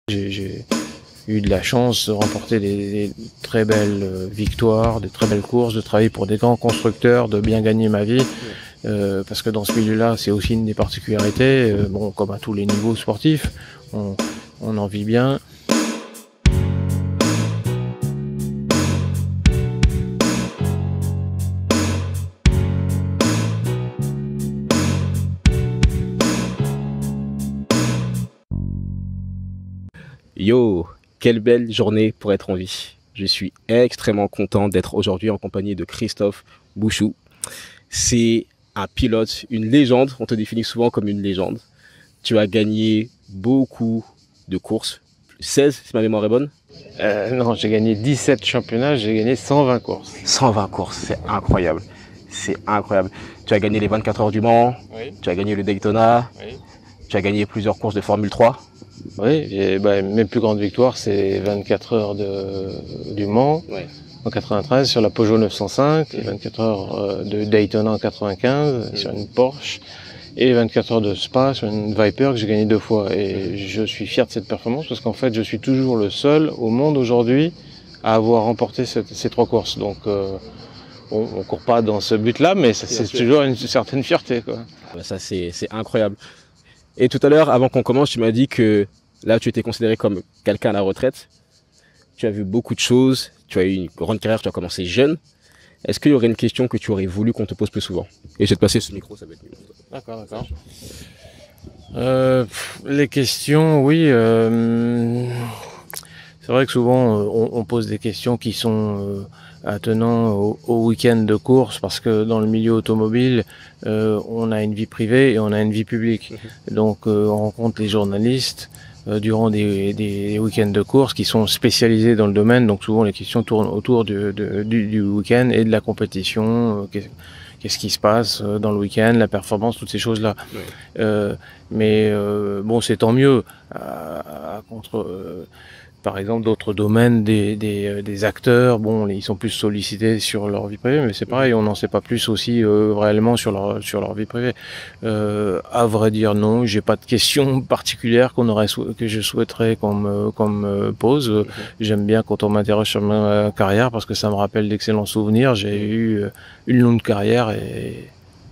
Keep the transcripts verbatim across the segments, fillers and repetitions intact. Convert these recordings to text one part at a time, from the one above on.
J'ai eu de la chance de remporter des, des très belles victoires, des très belles courses, de travailler pour des grands constructeurs, de bien gagner ma vie. Euh, parce que dans ce milieu-là, c'est aussi une des particularités. Euh, bon, comme à tous les niveaux sportifs, on, on en vit bien. Yo, quelle belle journée pour être en vie. Je suis extrêmement content d'être aujourd'hui en compagnie de Christophe Bouchou. C'est un pilote, une légende. On te définit souvent comme une légende. Tu as gagné beaucoup de courses. seize, si ma mémoire est bonne. Euh, non, j'ai gagné dix-sept championnats, j'ai gagné cent vingt courses. cent vingt courses, c'est incroyable. C'est incroyable. Tu as gagné les vingt-quatre heures du Mans. Oui. Tu as gagné le Daytona. Oui. Tu as gagné plusieurs courses de Formule trois. Oui, et bah, mes plus grandes victoires, c'est vingt-quatre heures de, du Mans, ouais. En quatre-vingt-treize sur la Peugeot neuf cent cinq, et vingt-quatre heures de Daytona en quatre-vingt-quinze, mmh. sur une Porsche, et vingt-quatre heures de Spa sur une Viper que j'ai gagné deux fois. Et je suis fier de cette performance parce qu'en fait, je suis toujours le seul au monde aujourd'hui à avoir remporté cette, ces trois courses. Donc, euh, on ne court pas dans ce but-là, mais c'est toujours une certaine fierté, quoi. Ça, c'est incroyable. Et tout à l'heure, avant qu'on commence, tu m'as dit que là, tu étais considéré comme quelqu'un à la retraite. Tu as vu beaucoup de choses. Tu as eu une grande carrière. Tu as commencé jeune. Est-ce qu'il y aurait une question que tu aurais voulu qu'on te pose plus souvent? Et je vais te passer ce micro, ça va être mieux. D'accord, d'accord. Euh, les questions, oui. Euh, c'est vrai que souvent, on, on pose des questions qui sont euh, attenant au, au week-end de course, parce que dans le milieu automobile, euh, on a une vie privée et on a une vie publique. Mmh. Donc, euh, on rencontre les journalistes euh, durant des, des week-ends de course qui sont spécialisés dans le domaine. Donc, souvent, les questions tournent autour du, de, du, du week-end et de la compétition. Euh, Qu'est-ce qui se passe dans le week-end, la performance, toutes ces choses-là. Oui. Euh, mais euh, bon, c'est tant mieux. À, à contre, euh, par exemple, d'autres domaines, des, des, des acteurs, bon, ils sont plus sollicités sur leur vie privée, mais c'est pareil, on n'en sait pas plus aussi euh, réellement sur leur sur leur vie privée. Euh, à vrai dire, non, j'ai pas de questions particulières qu'on aurait que je souhaiterais qu'on me qu'on me pose. Okay. J'aime bien quand on m'interroge sur ma carrière parce que ça me rappelle d'excellents souvenirs. J'ai eu une longue carrière et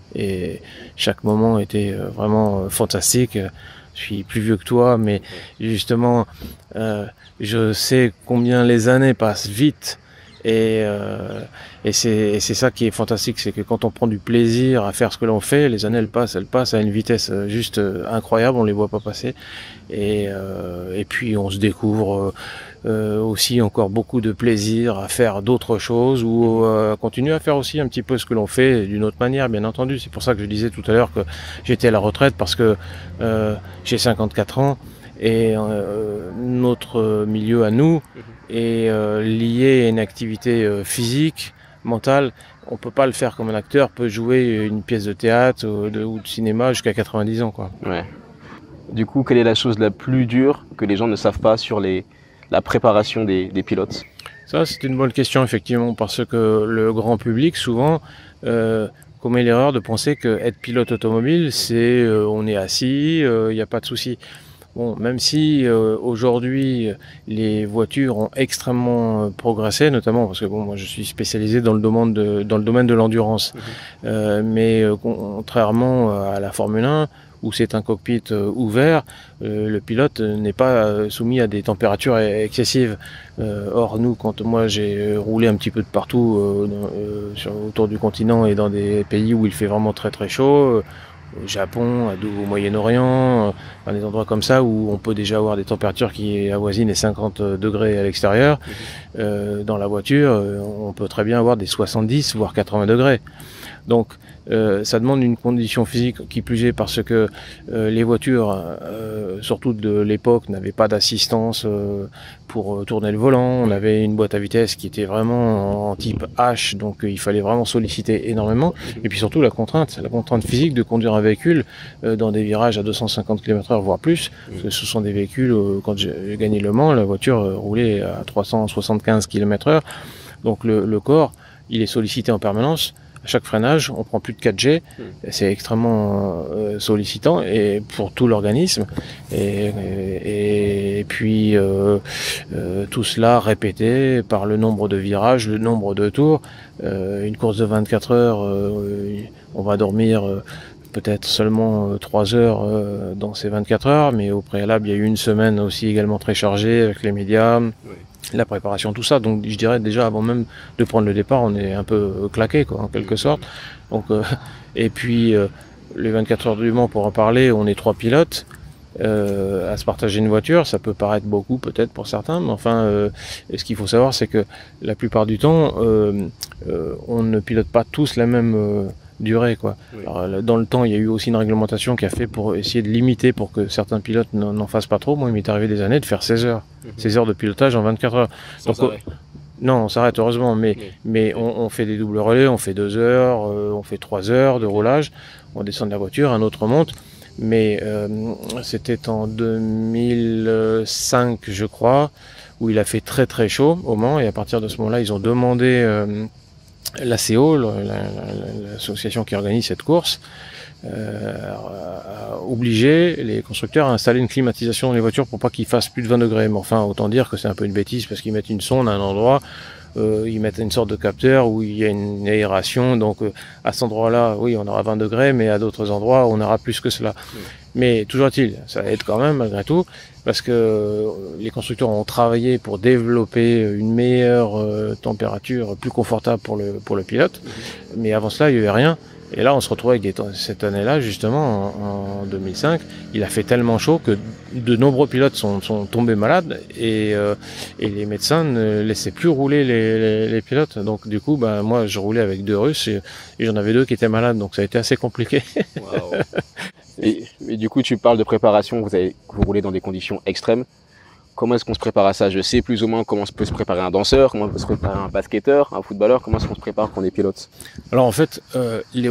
et chaque moment était vraiment fantastique. Je suis plus vieux que toi, mais justement, euh, je sais combien les années passent vite, et, euh, et c'est ça qui est fantastique, c'est que quand on prend du plaisir à faire ce que l'on fait, les années elles passent, elles passent à une vitesse juste incroyable, on les voit pas passer, et, euh, et puis on se découvre euh, aussi encore beaucoup de plaisir à faire d'autres choses, ou euh, à continuer à faire aussi un petit peu ce que l'on fait d'une autre manière, bien entendu. C'est pour ça que je disais tout à l'heure que j'étais à la retraite, parce que euh, j'ai cinquante-quatre ans, et euh, notre milieu à nous est euh, lié à une activité euh, physique, mentale. On peut pas le faire comme un acteur peut jouer une pièce de théâtre ou de, ou de cinéma jusqu'à quatre-vingt-dix ans, quoi. Ouais. Du coup, quelle est la chose la plus dure que les gens ne savent pas sur les, la préparation des, des pilotes? Ça, c'est une bonne question, effectivement, parce que le grand public, souvent, euh, commet l'erreur de penser que être pilote automobile, c'est euh, on est assis, il euh, n'y a pas de souci. Bon, même si euh, aujourd'hui les voitures ont extrêmement progressé, notamment parce que bon, moi je suis spécialisé dans le domaine de dans le domaine de l'endurance, mmh. euh, mais euh, contrairement à la Formule un, où c'est un cockpit euh, ouvert, euh, le pilote n'est pas euh, soumis à des températures excessives. Euh, or nous, quand moi j'ai roulé un petit peu de partout euh, dans, euh, sur, autour du continent et dans des pays où il fait vraiment très très chaud, euh, au Japon, au Moyen-Orient, dans des endroits comme ça où on peut déjà avoir des températures qui avoisinent les cinquante degrés à l'extérieur, mmh. euh, dans la voiture, on peut très bien avoir des soixante-dix voire quatre-vingts degrés. Donc euh, ça demande une condition physique qui plus est, parce que euh, les voitures, euh, surtout de l'époque, n'avaient pas d'assistance euh, pour tourner le volant. On avait une boîte à vitesse qui était vraiment en type H, donc euh, il fallait vraiment solliciter énormément. Et puis surtout la contrainte, la contrainte physique de conduire un véhicule euh, dans des virages à deux cent cinquante kilomètres heure, voire plus. Parce que ce sont des véhicules, euh, quand j'ai gagné Le Mans, la voiture euh, roulait à trois cent soixante-quinze kilomètres heure. Donc le, le corps, il est sollicité en permanence, à chaque freinage, on prend plus de quatre G. Mmh. C'est extrêmement euh, sollicitant et pour tout l'organisme. Et, et, et puis euh, euh, tout cela répété par le nombre de virages, le nombre de tours. Euh, une course de vingt-quatre heures, euh, on va dormir euh, peut-être seulement euh, trois heures euh, dans ces vingt-quatre heures, mais au préalable, il y a eu une semaine aussi également très chargée avec les médias. Oui. La préparation, tout ça. Donc je dirais déjà avant même de prendre le départ, on est un peu claqué, quoi, en quelque sorte. Donc euh, et puis euh, les vingt-quatre heures du Mans, pour en parler, on est trois pilotes euh, à se partager une voiture. Ça peut paraître beaucoup peut-être pour certains, mais enfin, euh, ce qu'il faut savoir, c'est que la plupart du temps, euh, euh, on ne pilote pas tous la même euh, durée, quoi. Oui. Alors, dans le temps, il y a eu aussi une réglementation qui a fait pour essayer de limiter pour que certains pilotes n'en fassent pas trop. Moi, il m'est arrivé des années de faire seize heures. Mmh. seize heures de pilotage en vingt-quatre heures. Sans Donc, arrêt. Non, on s'arrête heureusement, mais, oui. mais on, on fait des doubles relais, on fait deux heures, euh, on fait trois heures de roulage, on descend de la voiture, un autre monte. Mais euh, c'était en deux mille cinq, je crois, où il a fait très très chaud au Mans, et à partir de ce moment-là, ils ont demandé... Euh, l'A C O, l'association qui organise cette course, euh, a obligé les constructeurs à installer une climatisation dans les voitures pour pas qu'ils fassent plus de vingt degrés. Mais enfin, autant dire que c'est un peu une bêtise parce qu'ils mettent une sonde à un endroit, euh, ils mettent une sorte de capteur où il y a une aération. Donc euh, à cet endroit-là, oui, on aura vingt degrés, mais à d'autres endroits, on aura plus que cela. Oui. Mais toujours est-il, ça aide quand même malgré tout, parce que les constructeurs ont travaillé pour développer une meilleure euh, température, plus confortable pour le, pour le pilote. Mmh. Mais avant cela, il n'y avait rien. Et là, on se retrouve avec des temps. Cette année-là, justement, en, en deux mille cinq, il a fait tellement chaud que de nombreux pilotes sont, sont tombés malades et, euh, et les médecins ne laissaient plus rouler les, les, les pilotes. Donc du coup, ben, moi, je roulais avec deux Russes et, et j'en avais deux qui étaient malades. Donc ça a été assez compliqué. Wow. Et, et du coup, tu parles de préparation, vous, avez, vous roulez dans des conditions extrêmes. Comment est-ce qu'on se prépare à ça? Je sais plus ou moins comment peut se préparer un danseur, comment peut se préparer un basketteur, un footballeur, comment est-ce qu'on se prépare quand on est pilote? Alors en fait, euh, les,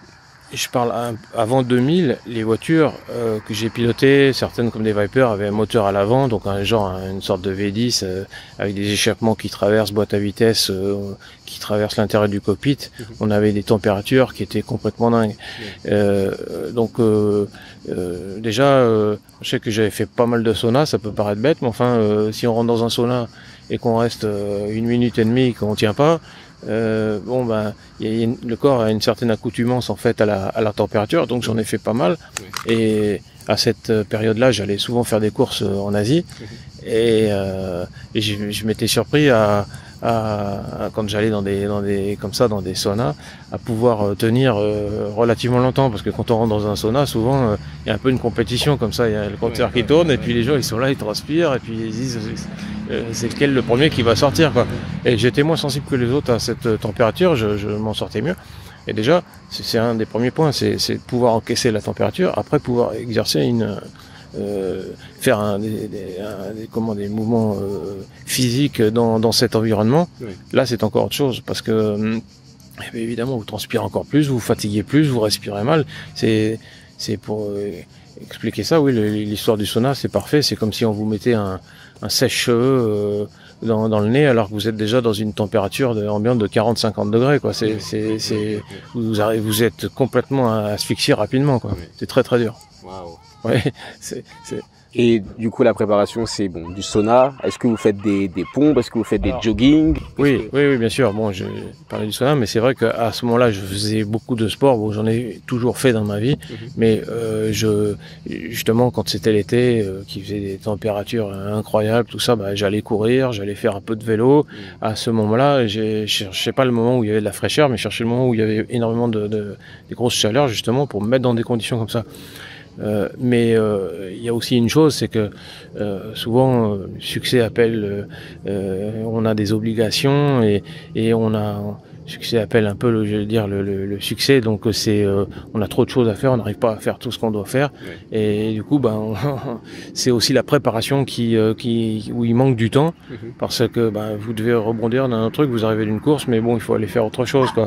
je parle avant deux mille, les voitures euh, que j'ai pilotées, certaines comme des Viper avaient un moteur à l'avant, donc un genre une sorte de V dix euh, avec des échappements qui traversent boîte à vitesse, euh, qui traversent l'intérieur du cockpit. Mmh. On avait des températures qui étaient complètement dingues. Mmh. Euh, donc euh, euh, déjà, euh, je sais que j'avais fait pas mal de sauna, ça peut paraître bête, mais enfin, euh, si on rentre dans un sauna et qu'on reste euh, une minute et demie et qu'on tient pas, Euh, bon ben, y a, y a une, le corps a une certaine accoutumance en fait à la, à la température, donc j'en ai fait pas mal. Oui. Et à cette période-là, j'allais souvent faire des courses en Asie, oui. et, euh, et je, je m'étais surpris à, à, à quand j'allais dans des, dans des, comme ça, dans des saunas, à pouvoir tenir euh, relativement longtemps, parce que quand on rentre dans un sauna, souvent il euh, y a un peu une compétition comme ça, il y a le compteur oui, qui tourne, oui, et puis les gens ils sont là, ils transpirent, et puis ils disent euh, c'est lequel le premier qui va sortir, quoi. Et j'étais moins sensible que les autres à cette température, je, je m'en sortais mieux. Et déjà, c'est un des premiers points, c'est de pouvoir encaisser la température, après pouvoir exercer une, euh, faire un, des, des, un, des, comment, des mouvements euh, physiques dans, dans cet environnement. Oui. Là, c'est encore autre chose, parce que eh évidemment, vous transpirez encore plus, vous vous fatiguez plus, vous respirez mal. C'est c'est pour euh, expliquer ça, oui, l'histoire du sauna, c'est parfait. C'est comme si on vous mettait un, un sèche-cheveux euh, dans, dans le nez alors que vous êtes déjà dans une température de, ambiante de quarante à cinquante degrés, quoi. C'est, c'est, c'est, vous, arrivez, vous êtes complètement asphyxié rapidement, quoi. C'est très très dur. Waouh. Ouais, c'est, c'est... Et du coup, la préparation, c'est bon, du sauna. Est-ce que vous faites des, des pompes? Est-ce que vous faites des Alors, jogging? Oui, que... oui, oui, bien sûr. Bon, je parlais du sauna, mais c'est vrai qu'à ce moment-là, je faisais beaucoup de sport. Bon, j'en ai toujours fait dans ma vie, mm-hmm. mais euh, je, justement, quand c'était l'été, euh, qui faisait des températures incroyables, tout ça, bah, j'allais courir, j'allais faire un peu de vélo. Mm. À ce moment-là, je cherchais pas le moment où il y avait de la fraîcheur, mais je cherchais le moment où il y avait énormément de, de des grosses chaleurs, justement, pour me mettre dans des conditions comme ça. Euh, mais il euh, y a aussi une chose, c'est que euh, souvent euh, le succès appelle, euh, on a des obligations et, et on a succès appelle un peu, le, je veux dire, le, le, le succès. Donc c'est, euh, on a trop de choses à faire, on n'arrive pas à faire tout ce qu'on doit faire. Ouais. Et du coup, ben, c'est aussi la préparation qui, euh, qui, où il manque du temps, mm-hmm. parce que ben, vous devez rebondir dans un truc, vous arrivez d'une course, mais bon, il faut aller faire autre chose, quoi.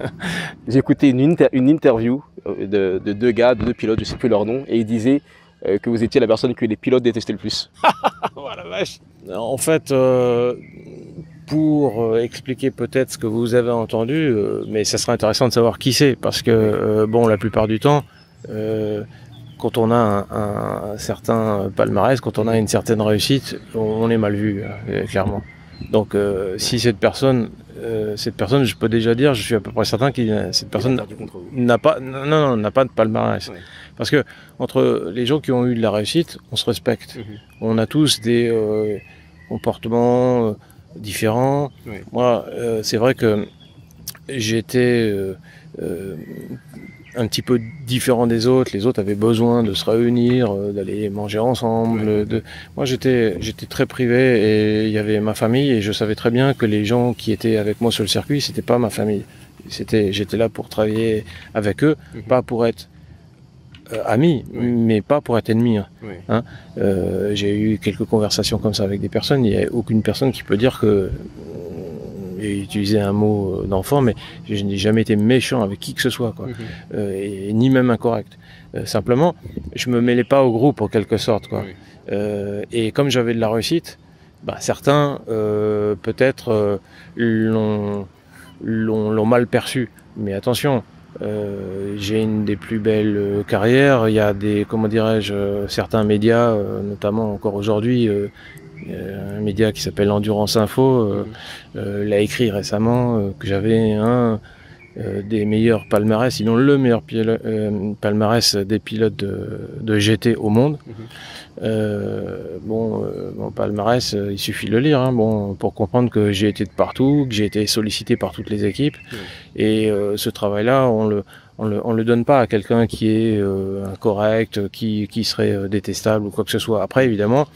J'ai écouté une, inter une interview de, de deux gars, de deux pilotes, je sais plus leur nom, et ils disaient euh, que vous étiez la personne que les pilotes détestaient le plus. Oh la vache. En fait, euh, pour euh, expliquer peut-être ce que vous avez entendu, euh, mais ça serait intéressant de savoir qui c'est, parce que euh, bon, la plupart du temps, euh, quand on a un, un, un certain palmarès, quand on a une certaine réussite, on, on est mal vu, euh, clairement. Donc, euh, si cette personne, euh, cette personne, je peux déjà dire, je suis à peu près certain que cette personne n'a pas, non, non, n'a pas de palmarès. Ouais. Parce que entre les gens qui ont eu de la réussite, on se respecte. Mm-hmm. On a tous des euh, comportements euh, différents. Oui. Moi, euh, c'est vrai que j'étais euh, euh, un petit peu différent des autres. Les autres avaient besoin de se réunir, euh, d'aller manger ensemble. Oui. De... Moi, j'étais, j'étais très privé et il y avait ma famille et je savais très bien que les gens qui étaient avec moi sur le circuit, c'était pas ma famille. C'était, j'étais là pour travailler avec eux, mm-hmm. pas pour être Euh, amis, oui. mais pas pour être ennemi. Hein. Oui. Hein euh, j'ai eu quelques conversations comme ça avec des personnes. Il n'y a aucune personne qui peut dire que euh, j'ai utilisé un mot d'enfant, mais je n'ai jamais été méchant avec qui que ce soit, quoi. Mm-hmm. euh, et ni même incorrect. Euh, simplement, je me mêlais pas au groupe en quelque sorte, quoi. Oui. Euh, et comme j'avais de la réussite, bah, certains euh, peut-être euh, l'ont, l'ont, l'ont mal perçu. Mais attention. Euh, j'ai une des plus belles euh, carrières. Il y a des, comment dirais-je, euh, certains médias, euh, notamment encore aujourd'hui, euh, un média qui s'appelle Endurance Info, euh, euh, l'a écrit récemment euh, que j'avais un euh, des meilleurs palmarès, sinon le meilleur pilo- euh, palmarès des pilotes de, de G T au monde. Mm-hmm. Euh, bon, euh, mon palmarès, euh, il suffit de le lire, hein, bon, pour comprendre que j'ai été de partout, que j'ai été sollicité par toutes les équipes. Mmh. Et euh, ce travail-là, on le, on le, on le donne pas à quelqu'un qui est euh, incorrect, qui, qui serait euh, détestable ou quoi que ce soit. Après, évidemment,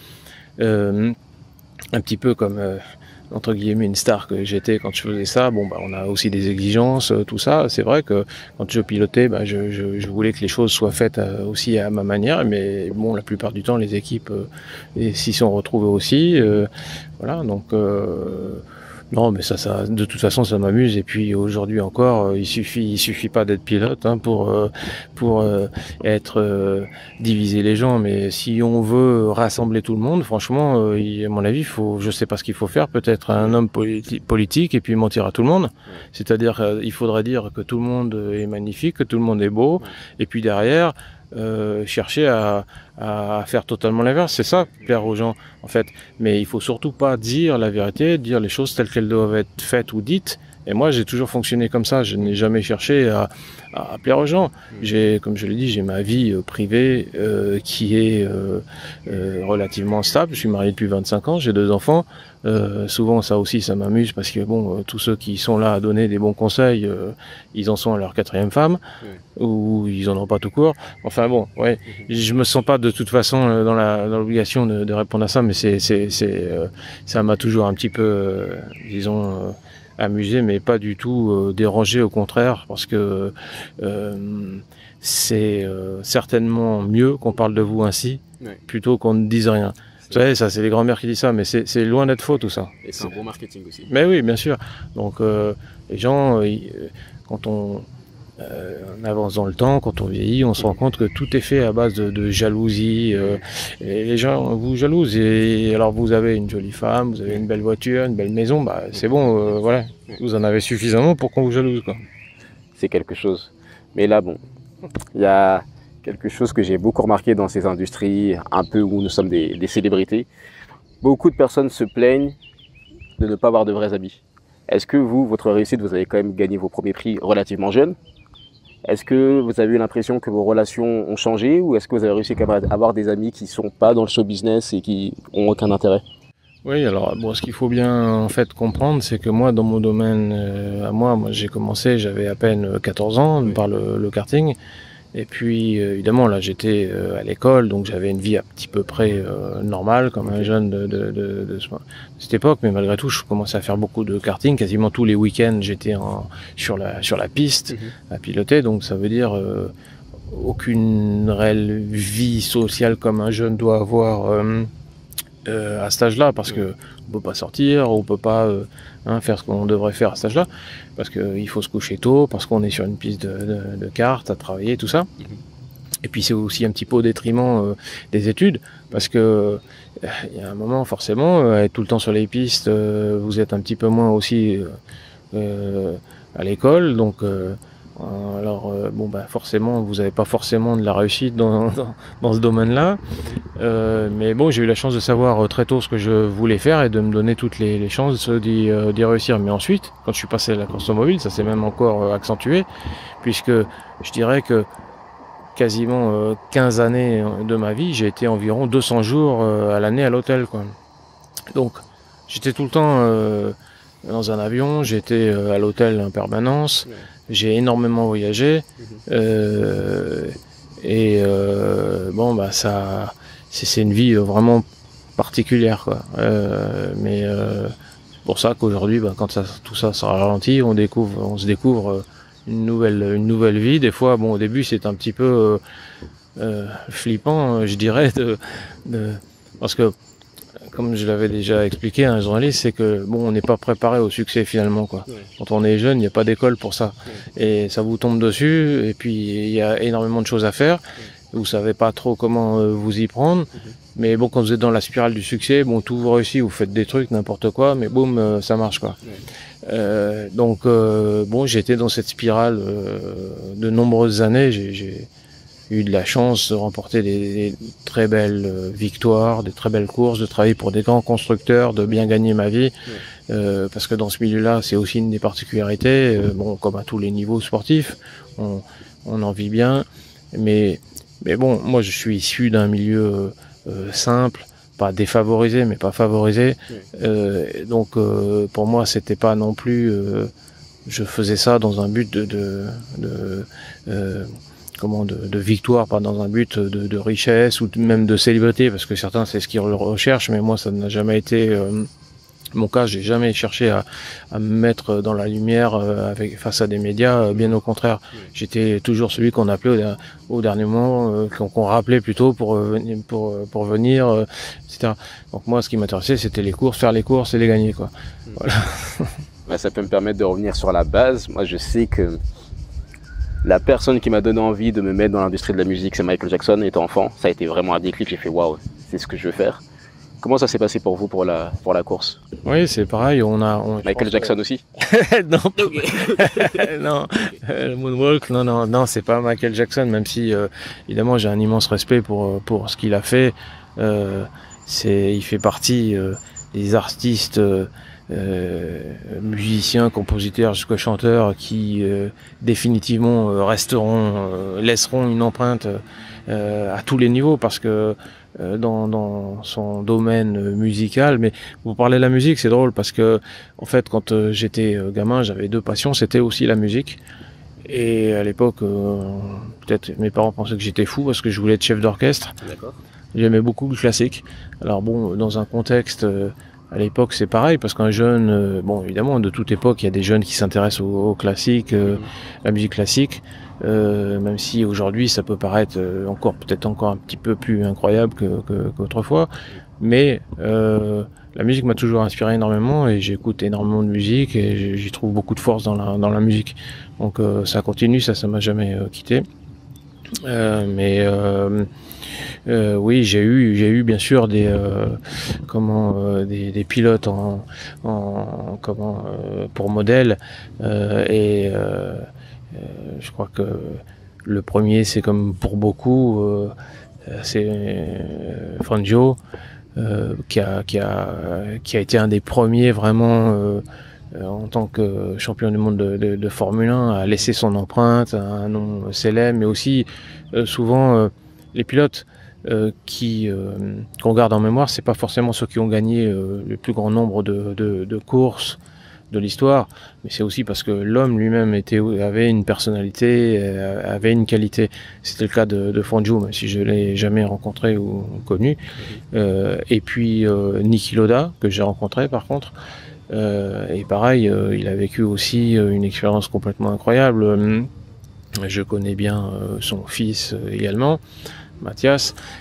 euh, un petit peu comme euh, entre guillemets une star que j'étais quand je faisais ça, bon bah on a aussi des exigences, tout ça. C'est vrai que quand je pilotais, bah, je, je, je voulais que les choses soient faites euh, aussi à ma manière, mais bon la plupart du temps les équipes euh, s'y sont retrouvées aussi. Euh, voilà, donc euh, non mais ça, ça de toute façon ça m'amuse. Et puis aujourd'hui encore, euh, il suffit il suffit pas d'être pilote hein, pour euh, pour euh, être euh, diviser les gens, mais si on veut rassembler tout le monde, franchement, euh, il, à mon avis, faut, je sais pas ce qu'il faut faire, peut-être un homme politi- politique et puis mentir à tout le monde. C'est-à-dire, euh, il faudrait dire que tout le monde est magnifique, que tout le monde est beau, et puis derrière. Euh, chercher à, à faire totalement l'inverse, c'est ça, plaire aux gens en fait. Mais il faut surtout pas dire la vérité, dire les choses telles qu'elles doivent être faites ou dites. Et moi, j'ai toujours fonctionné comme ça. Je n'ai jamais cherché à, à, à plaire aux gens. J'ai, comme je l'ai dit, j'ai ma vie euh, privée euh, qui est euh, euh, relativement stable. Je suis marié depuis vingt-cinq ans, j'ai deux enfants. Euh, souvent, ça aussi, ça m'amuse parce que bon, euh, tous ceux qui sont là à donner des bons conseils, euh, ils en sont à leur quatrième femme, oui. ou ils en ont pas tout court. Enfin bon, ouais, je me sens pas de toute façon euh, dans la dans l'obligation de, de répondre à ça, mais c'est c'est c'est euh, ça m'a toujours un petit peu, euh, disons. Euh, amusé, mais pas du tout euh, dérangé, au contraire, parce que euh, c'est euh, certainement mieux qu'on parle de vous ainsi, oui. plutôt qu'on ne dise rien. Vous savez, ça, c'est les grand-mères qui disent ça, mais c'est, c'est loin d'être faux, tout ça. Et c'est un bon marketing aussi. Mais oui, bien sûr. Donc, euh, les gens, euh, quand on, euh, on avance dans le temps, quand on vieillit, on se rend compte que tout est fait à base de, de jalousie. Euh, et les gens vous jalousent. Et alors, vous avez une jolie femme, vous avez une belle voiture, une belle maison, bah, c'est bon, euh, voilà. Vous en avez suffisamment pour qu'on vous jalouse, quoi. C'est quelque chose. Mais là, bon, il y a quelque chose que j'ai beaucoup remarqué dans ces industries, un peu où nous sommes des, des célébrités. Beaucoup de personnes se plaignent de ne pas avoir de vrais amis. Est-ce que vous, votre réussite, vous avez quand même gagné vos premiers prix relativement jeunes? Est-ce que vous avez eu l'impression que vos relations ont changé, ou est-ce que vous avez réussi quand même à avoir des amis qui ne sont pas dans le show business et qui n'ont aucun intérêt? Oui, alors bon, ce qu'il faut bien en fait comprendre, c'est que moi, dans mon domaine, euh, à moi, moi j'ai commencé, j'avais à peine quatorze ans, oui. par le, le karting. Et puis, euh, évidemment, là, j'étais euh, à l'école, donc j'avais une vie à petit peu près euh, normale, comme okay. un jeune de, de, de, de, de cette époque. Mais malgré tout, je commençais à faire beaucoup de karting. Quasiment tous les week-ends, j'étais en, sur la sur la piste mm-hmm. à piloter. Donc, ça veut dire euh, aucune réelle vie sociale comme un jeune doit avoir euh, euh, à cet âge-là, parce que on peut pas sortir, on peut pas euh, hein, faire ce qu'on devrait faire à cet âge-là, parce qu'il faut se coucher tôt, parce qu'on est sur une piste de, de, de cartes à travailler, tout ça. Et puis c'est aussi un petit peu au détriment euh, des études, parce que il euh, y a un moment forcément, euh, être tout le temps sur les pistes, euh, vous êtes un petit peu moins aussi euh, euh, à l'école, donc euh, alors euh, bon bah forcément vous n'avez pas forcément de la réussite dans, dans, dans ce domaine-là, euh, mais bon j'ai eu la chance de savoir très tôt ce que je voulais faire et de me donner toutes les, les chances d'y, euh, d'y réussir. Mais ensuite, quand je suis passé à la course automobile, ça s'est même encore euh, accentué, puisque je dirais que quasiment euh, quinze années de ma vie, j'ai été environ deux cents jours euh, à l'année à l'hôtel, quoi. Donc j'étais tout le temps euh, dans un avion, j'étais euh, à l'hôtel en permanence, ouais. J'ai énormément voyagé, mmh. euh, et euh, bon bah ça c'est, c'est une vie vraiment particulière, quoi. Euh, mais euh, c'est pour ça qu'aujourd'hui bah, quand ça, tout ça sera ralenti, on découvre on se découvre euh, une nouvelle une nouvelle vie. Des fois bon au début c'est un petit peu euh, euh, flippant, je dirais, de, de parce que comme je l'avais déjà expliqué à un journaliste, c'est que bon, on n'est pas préparé au succès finalement, quoi. Ouais. Quand on est jeune, il n'y a pas d'école pour ça, ouais. Et ça vous tombe dessus, et puis il y a énormément de choses à faire. Ouais. Vous savez pas trop comment euh, vous y prendre, mm-hmm. Mais bon, quand vous êtes dans la spirale du succès, bon, tout vous réussit, vous faites des trucs, n'importe quoi, mais boum, euh, ça marche, quoi. Ouais. Euh, donc euh, bon, j'étais dans cette spirale euh, de nombreuses années. J'ai, j'ai eu de la chance de remporter des, des très belles euh, victoires, des très belles courses, de travailler pour des grands constructeurs, de bien gagner ma vie, ouais. euh, parce que dans ce milieu-là, c'est aussi une des particularités, euh, bon, comme à tous les niveaux sportifs, on, on en vit bien, mais, mais bon, moi je suis issu d'un milieu euh, simple, pas défavorisé, mais pas favorisé, ouais. euh, donc euh, pour moi c'était pas non plus, euh, je faisais ça dans un but de, de, de euh, comment de, de victoire, pas dans un but de, de richesse ou même de célébrité, parce que certains c'est ce qu'ils recherchent, mais moi ça n'a jamais été euh, mon cas. J'ai jamais cherché à, à me mettre dans la lumière euh, avec, face à des médias, euh, bien au contraire. Oui. J'étais toujours celui qu'on appelait au, au dernier moment, euh, qu'on, qu'on rappelait plutôt pour, euh, pour, pour venir, euh, et cetera. Donc moi ce qui m'intéressait c'était les courses, faire les courses et les gagner, quoi. Mmh. Voilà. Bah, ça peut me permettre de revenir sur la base. Moi je sais que la personne qui m'a donné envie de me mettre dans l'industrie de la musique, c'est Michael Jackson. Étant enfant, ça a été vraiment un déclic. J'ai fait waouh, c'est ce que je veux faire. Comment ça s'est passé pour vous pour la pour la course? Oui, c'est pareil. On a on, Michael Jackson que... aussi. Non, non, euh, Moonwalk, non, non, non, c'est pas Michael Jackson. Même si euh, évidemment j'ai un immense respect pour pour ce qu'il a fait. Euh, c'est, il fait partie euh, des artistes. Euh, Euh, musiciens, compositeurs jusqu'aux chanteurs qui euh, définitivement euh, resteront, euh, laisseront une empreinte euh, à tous les niveaux, parce que euh, dans, dans son domaine musical. Mais vous parlez de la musique, c'est drôle parce que en fait quand euh, j'étais gamin, j'avais deux passions, c'était aussi la musique. Et à l'époque, euh, peut-être mes parents pensaient que j'étais fou parce que je voulais être chef d'orchestre. D'accord. J'aimais beaucoup le classique. Alors bon, dans un contexte euh, à l'époque, c'est pareil, parce qu'un jeune, euh, bon, évidemment, de toute époque, il y a des jeunes qui s'intéressent au, au classique, euh, mmh. la musique classique, euh, même si aujourd'hui, ça peut paraître euh, encore, peut-être encore un petit peu plus incroyable que, que, qu'autrefois, mais euh, la musique m'a toujours inspiré énormément et j'écoute énormément de musique et j'y trouve beaucoup de force dans la, dans la musique. Donc euh, ça continue, ça, ça m'a jamais euh, quitté. Euh, mais euh, euh, oui, j'ai eu, j'ai eu bien sûr des euh, comment euh, des, des pilotes en, en comment euh, pour modèle euh, et euh, euh, je crois que le premier, c'est comme pour beaucoup, euh, c'est euh, Fangio euh, qui a qui a qui a été un des premiers vraiment. Euh, en tant que champion du monde de, de, de Formule un, a laissé son empreinte, un nom célèbre, mais aussi euh, souvent euh, les pilotes euh, qui euh, qu'on garde en mémoire, c'est pas forcément ceux qui ont gagné euh, le plus grand nombre de, de, de courses de l'histoire, mais c'est aussi parce que l'homme lui-même était, avait une personnalité, euh, avait une qualité. C'était le cas de, de Fangio, même si je l'ai jamais rencontré ou connu. Euh, et puis euh, Niki Lauda, que j'ai rencontré par contre. Euh, et pareil, euh, il a vécu aussi euh, une expérience complètement incroyable. Euh, je connais bien euh, son fils euh, également, Mathias,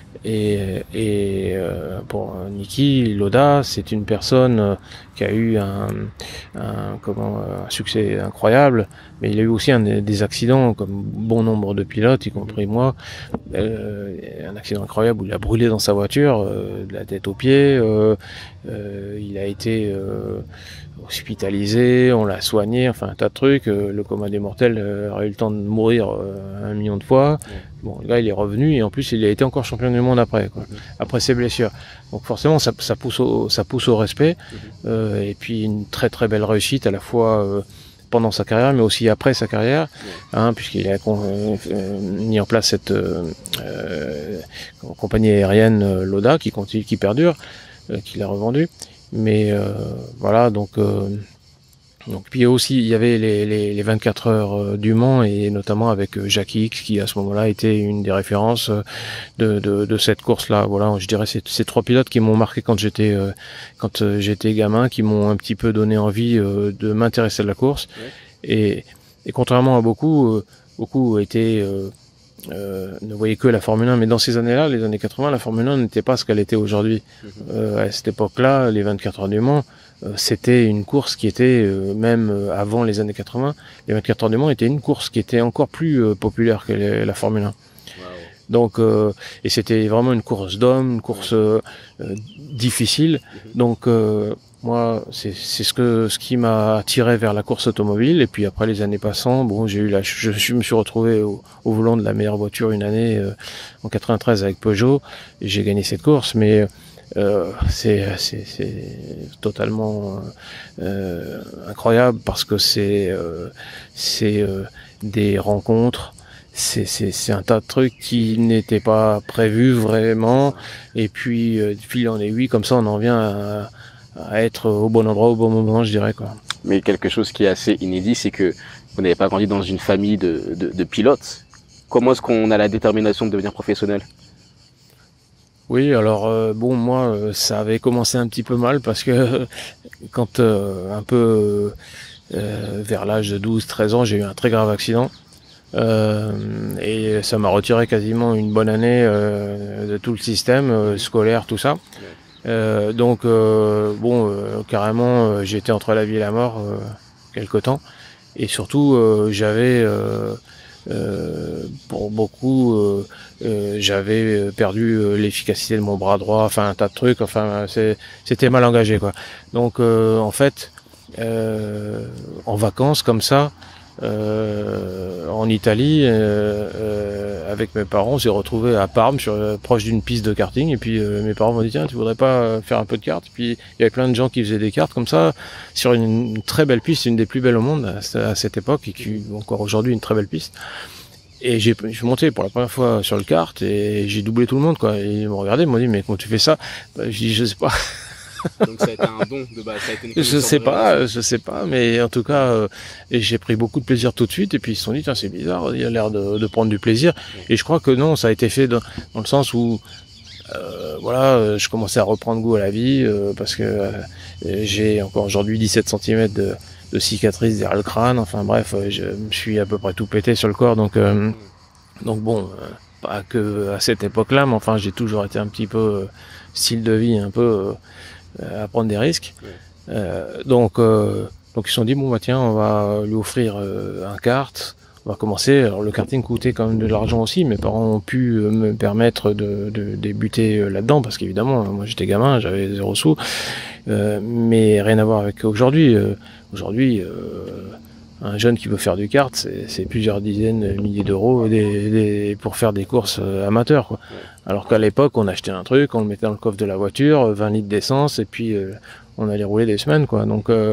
Et, et euh, pour Niki Lauda, c'est une personne euh, qui a eu un, un, comment, un succès incroyable, mais il a eu aussi un, des accidents, comme bon nombre de pilotes, y compris moi. Euh, un accident incroyable où il a brûlé dans sa voiture, euh, de la tête aux pieds. Euh, euh, il a été euh, hospitalisé, on l'a soigné, enfin un tas de trucs. Euh, le coma des mortels euh, aurait eu le temps de mourir euh, un million de fois. Bon, là, il est revenu et en plus, il a été encore champion du monde après, quoi, après ses blessures. Donc forcément, ça, ça pousse au, ça pousse au respect. Euh, et puis une très très belle réussite à la fois euh, pendant sa carrière, mais aussi après sa carrière, hein, puisqu'il a euh, mis en place cette euh, euh, compagnie aérienne euh, Lauda qui continue, qui perdure, euh, qu'il a revendue. Mais euh, voilà, donc. Euh, Donc, puis aussi, il y avait les, les, les vingt-quatre heures du Mans, et notamment avec Jacques X, qui à ce moment-là était une des références de, de, de cette course-là. Voilà, je dirais c'est ces trois pilotes qui m'ont marqué quand j'étais euh, quand euh, j'étais gamin, qui m'ont un petit peu donné envie euh, de m'intéresser à la course. Ouais. Et, et contrairement à beaucoup, euh, beaucoup étaient euh, Euh, ne voyaient que la Formule un, mais dans ces années-là, les années quatre-vingts, la Formule un n'était pas ce qu'elle était aujourd'hui. Mmh. Euh, à cette époque-là, les vingt-quatre heures du Mans, euh, c'était une course qui était, euh, même euh, avant les années quatre-vingts, les vingt-quatre heures du Mans étaient une course qui était encore plus euh, populaire que les, la Formule un. Wow. Donc, euh, et c'était vraiment une course d'hommes, une course euh, euh, difficile. Mmh. Donc, euh, moi, c'est ce que ce qui m'a attiré vers la course automobile. Et puis après, les années passant, bon, j'ai eu la, je, je me suis retrouvé au, au volant de la meilleure voiture une année euh, en quatre-vingt-treize avec Peugeot, et j'ai gagné cette course. Mais euh, c'est totalement euh, incroyable parce que c'est euh, c'est euh, des rencontres. C'est un tas de trucs qui n'étaient pas prévus vraiment. Et puis, euh, fil en aiguille, comme ça, on en vient à à être au bon endroit au bon moment, je dirais, quoi. Mais quelque chose qui est assez inédit, c'est que vous n'avez pas grandi dans une famille de, de, de pilotes. Comment est-ce qu'on a la détermination de devenir professionnel? Oui, alors euh, bon, moi, euh, ça avait commencé un petit peu mal parce que euh, quand euh, un peu euh, vers l'âge de douze treize ans, j'ai eu un très grave accident. Euh, et ça m'a retiré quasiment une bonne année euh, de tout le système euh, scolaire, tout ça. Euh, donc euh, bon, euh, carrément, euh, j'étais entre la vie et la mort euh, quelque temps, et surtout euh, j'avais euh, euh, pour beaucoup euh, euh, j'avais perdu euh, l'efficacité de mon bras droit, enfin un tas de trucs, enfin c'était mal engagé, quoi. Donc euh, en fait, euh, en vacances comme ça, Euh, en Italie, euh, euh, avec mes parents, on s'est retrouvés à Parme, sur, euh, proche d'une piste de karting, et puis euh, mes parents m'ont dit tiens, tu voudrais pas faire un peu de kart? Et puis il y avait plein de gens qui faisaient des karts comme ça sur une, une très belle piste, une des plus belles au monde à, à cette époque, et qui encore aujourd'hui une très belle piste. Et j'ai je suis monté pour la première fois sur le kart et j'ai doublé tout le monde, quoi. Et ils m'ont regardé, ils m'ont dit mais comment tu fais ça? Bah, je dis je sais pas. Donc ça a été un don de base, ça a été une je sais pas, je sais pas, mais en tout cas, euh, et j'ai pris beaucoup de plaisir tout de suite. Et puis ils se sont dit, tiens, c'est bizarre, il a l'air de, de prendre du plaisir. Et je crois que non, ça a été fait dans, dans le sens où, euh, voilà, je commençais à reprendre goût à la vie euh, parce que euh, j'ai encore aujourd'hui dix-sept centimètres de, de cicatrices derrière le crâne. Enfin bref, je me suis à peu près tout pété sur le corps. Donc, euh, donc bon, euh, pas que à cette époque-là, mais enfin, j'ai toujours été un petit peu euh, style de vie un peu. Euh, à prendre des risques. Ouais. Euh, donc, euh, donc ils se sont dit, bon bah tiens, on va lui offrir euh, un kart, on va commencer. Alors le karting coûtait quand même de l'argent aussi, mes parents ont pu euh, me permettre de, de débuter euh, là-dedans, parce qu'évidemment, moi j'étais gamin, j'avais zéro sous, euh, mais rien à voir avec aujourd'hui. Euh, aujourd'hui, euh, un jeune qui veut faire du kart, c'est plusieurs dizaines de milliers d'euros pour faire des courses euh, amateurs, quoi. Ouais. Alors qu'à l'époque, on achetait un truc, on le mettait dans le coffre de la voiture, vingt litres d'essence, et puis euh, on allait rouler des semaines, quoi. Donc euh,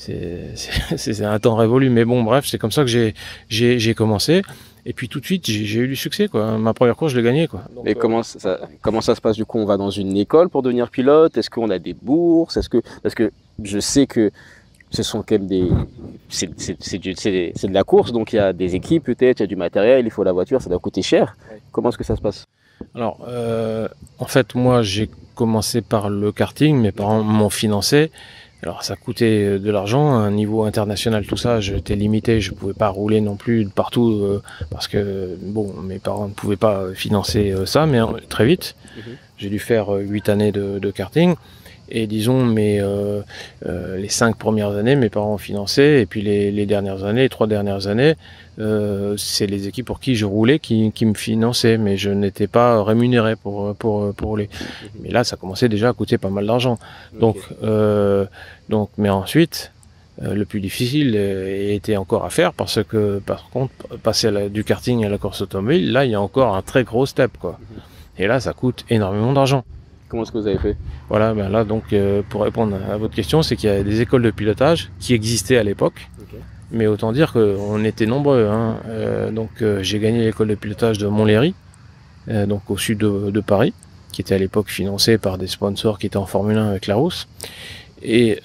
c'est un temps révolu. Mais bon, bref, c'est comme ça que j'ai j'ai commencé. Et puis tout de suite, j'ai eu du succès, quoi. Ma première course, je l'ai gagnée, quoi. Donc, Et euh... comment ça comment ça se passe du coup? On va dans une école pour devenir pilote? Est-ce qu'on a des bourses? Est-ce que parce que je sais que ce sont quand même des c'est de la course, donc il y a des équipes peut-être, il y a du matériel, il faut la voiture, ça doit coûter cher. Ouais. Comment est-ce que ça se passe? Alors, euh, en fait, moi, j'ai commencé par le karting, mes parents m'ont financé. Alors ça coûtait de l'argent, à un niveau international, tout ça, j'étais limité, je pouvais pas rouler non plus de partout euh, parce que bon, mes parents ne pouvaient pas financer euh, ça, mais euh, très vite, mm-hmm. j'ai dû faire euh, huit années de, de karting. Et disons, mes, euh, euh, les cinq premières années, mes parents ont financé, et puis les, les dernières années, les trois dernières années, euh, c'est les équipes pour qui je roulais qui, qui me finançaient, mais je n'étais pas rémunéré pour, pour, pour rouler. Mais là, ça commençait déjà à coûter pas mal d'argent. Donc, okay. euh, donc, mais ensuite, euh, le plus difficile euh, était encore à faire, parce que, par contre, passer à la, du karting à la course automobile, là, il y a encore un très gros step, quoi. Et là, ça coûte énormément d'argent. Comment est-ce que vous avez fait? Voilà, ben là, donc, euh, pour répondre à votre question, c'est qu'il y a des écoles de pilotage qui existaient à l'époque, okay. mais autant dire qu'on était nombreux. Hein. Euh, donc, euh, j'ai gagné l'école de pilotage de Montlhéry, euh, donc au sud de, de Paris, qui était à l'époque financée par des sponsors qui étaient en Formule un avec Larousse. Et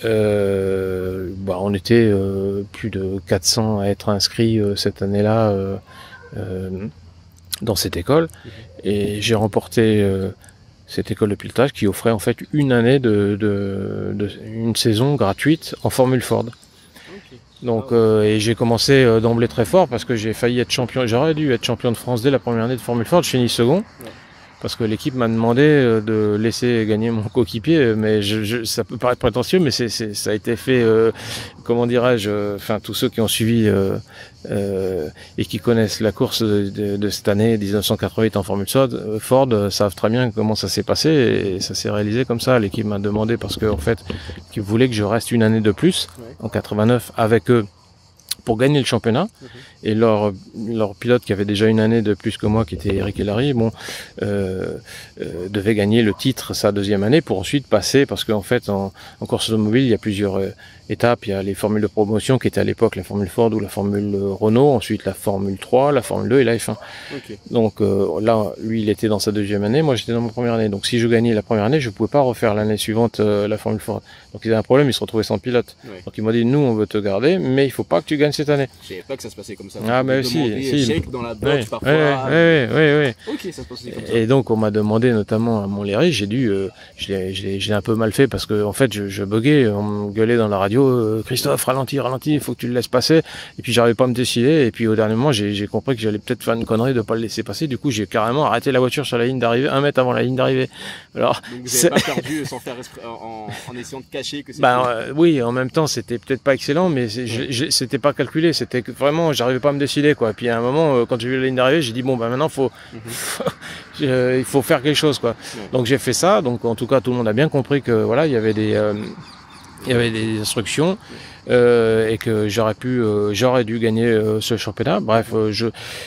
euh, bah, on était euh, plus de quatre cents à être inscrits euh, cette année-là euh, euh, dans cette école. Okay. Et j'ai remporté... Euh, cette école de pilotage qui offrait en fait une année de, de, de une saison gratuite en Formule Ford. Okay. Donc euh, et j'ai commencé euh, d'emblée très fort parce que j'ai failli être champion, j'aurais dû être champion de France dès la première année de Formule Ford, je finis second. Ouais. Parce que l'équipe m'a demandé de laisser gagner mon coéquipier, mais je, je, ça peut paraître prétentieux, mais c'est, c'est, ça a été fait, euh, comment dirais-je, enfin tous ceux qui ont suivi euh, euh, et qui connaissent la course de, de, de cette année dix-neuf cent quatre-vingt-huit en Formule Ford euh, savent très bien comment ça s'est passé et ça s'est réalisé comme ça. L'équipe m'a demandé parce qu'en fait, ils voulaient que je reste une année de plus en quatre-vingt-neuf avec eux pour gagner le championnat. Mmh. Et leur, leur pilote qui avait déjà une année de plus que moi, qui était Eric Hellary, bon, euh, euh, devait gagner le titre sa deuxième année pour ensuite passer, parce qu'en fait, en, en course automobile, il y a plusieurs euh, étapes. Il y a les formules de promotion qui étaient à l'époque la Formule Ford ou la Formule Renault, ensuite la Formule trois, la Formule deux et la F un. Okay. Donc euh, là, lui, il était dans sa deuxième année, moi j'étais dans ma première année. Donc si je gagnais la première année, je ne pouvais pas refaire l'année suivante euh, la Formule Ford. Donc il y avait un problème, il se retrouvait sans pilote. Ouais. Donc il m'a dit, nous, on veut te garder, mais il ne faut pas que tu gagnes cette année. Je savais pas que ça se passait comme ça. Ah, mais si, si. Dans la box, oui, parfois. Oui, oui, oui, oui. Ok, ça se passait comme ça. Et donc, on m'a demandé, notamment à Montlhéry, j'ai dû, euh, je l'ai, je l'ai, je l'ai un peu mal fait parce que, en fait, je, je buguais, on me gueulait dans la radio, euh, Christophe, ralentis, ralentis, il faut que tu le laisses passer. Et puis, j'arrivais pas à me décider. Et puis, au dernier moment, j'ai, j'ai compris que j'allais peut-être faire une connerie de pas le laisser passer. Du coup, j'ai carrément arrêté la voiture sur la ligne d'arrivée, un mètre avant la ligne d'arrivée. Alors, donc, vous n'avez pas perdu sans faire esprit, en, en essayant de cacher que c'était. Ben, euh, oui, en même temps, c'était peut-être pas excellent, mais c'est, ouais. je, c'était pas calculé. C'était que vraiment, j'arrivais pas à me décider, quoi. Et puis, à un moment, euh, quand j'ai vu la ligne d'arrivée, j'ai dit, bon, ben, maintenant, faut, mm-hmm. euh, il faut faire quelque chose, quoi. Ouais. Donc, j'ai fait ça. Donc, en tout cas, tout le monde a bien compris que, voilà, il y avait des, euh, il y avait des instructions. Euh, et que j'aurais pu, euh, j'aurais dû gagner euh, ce championnat. Bref, euh, je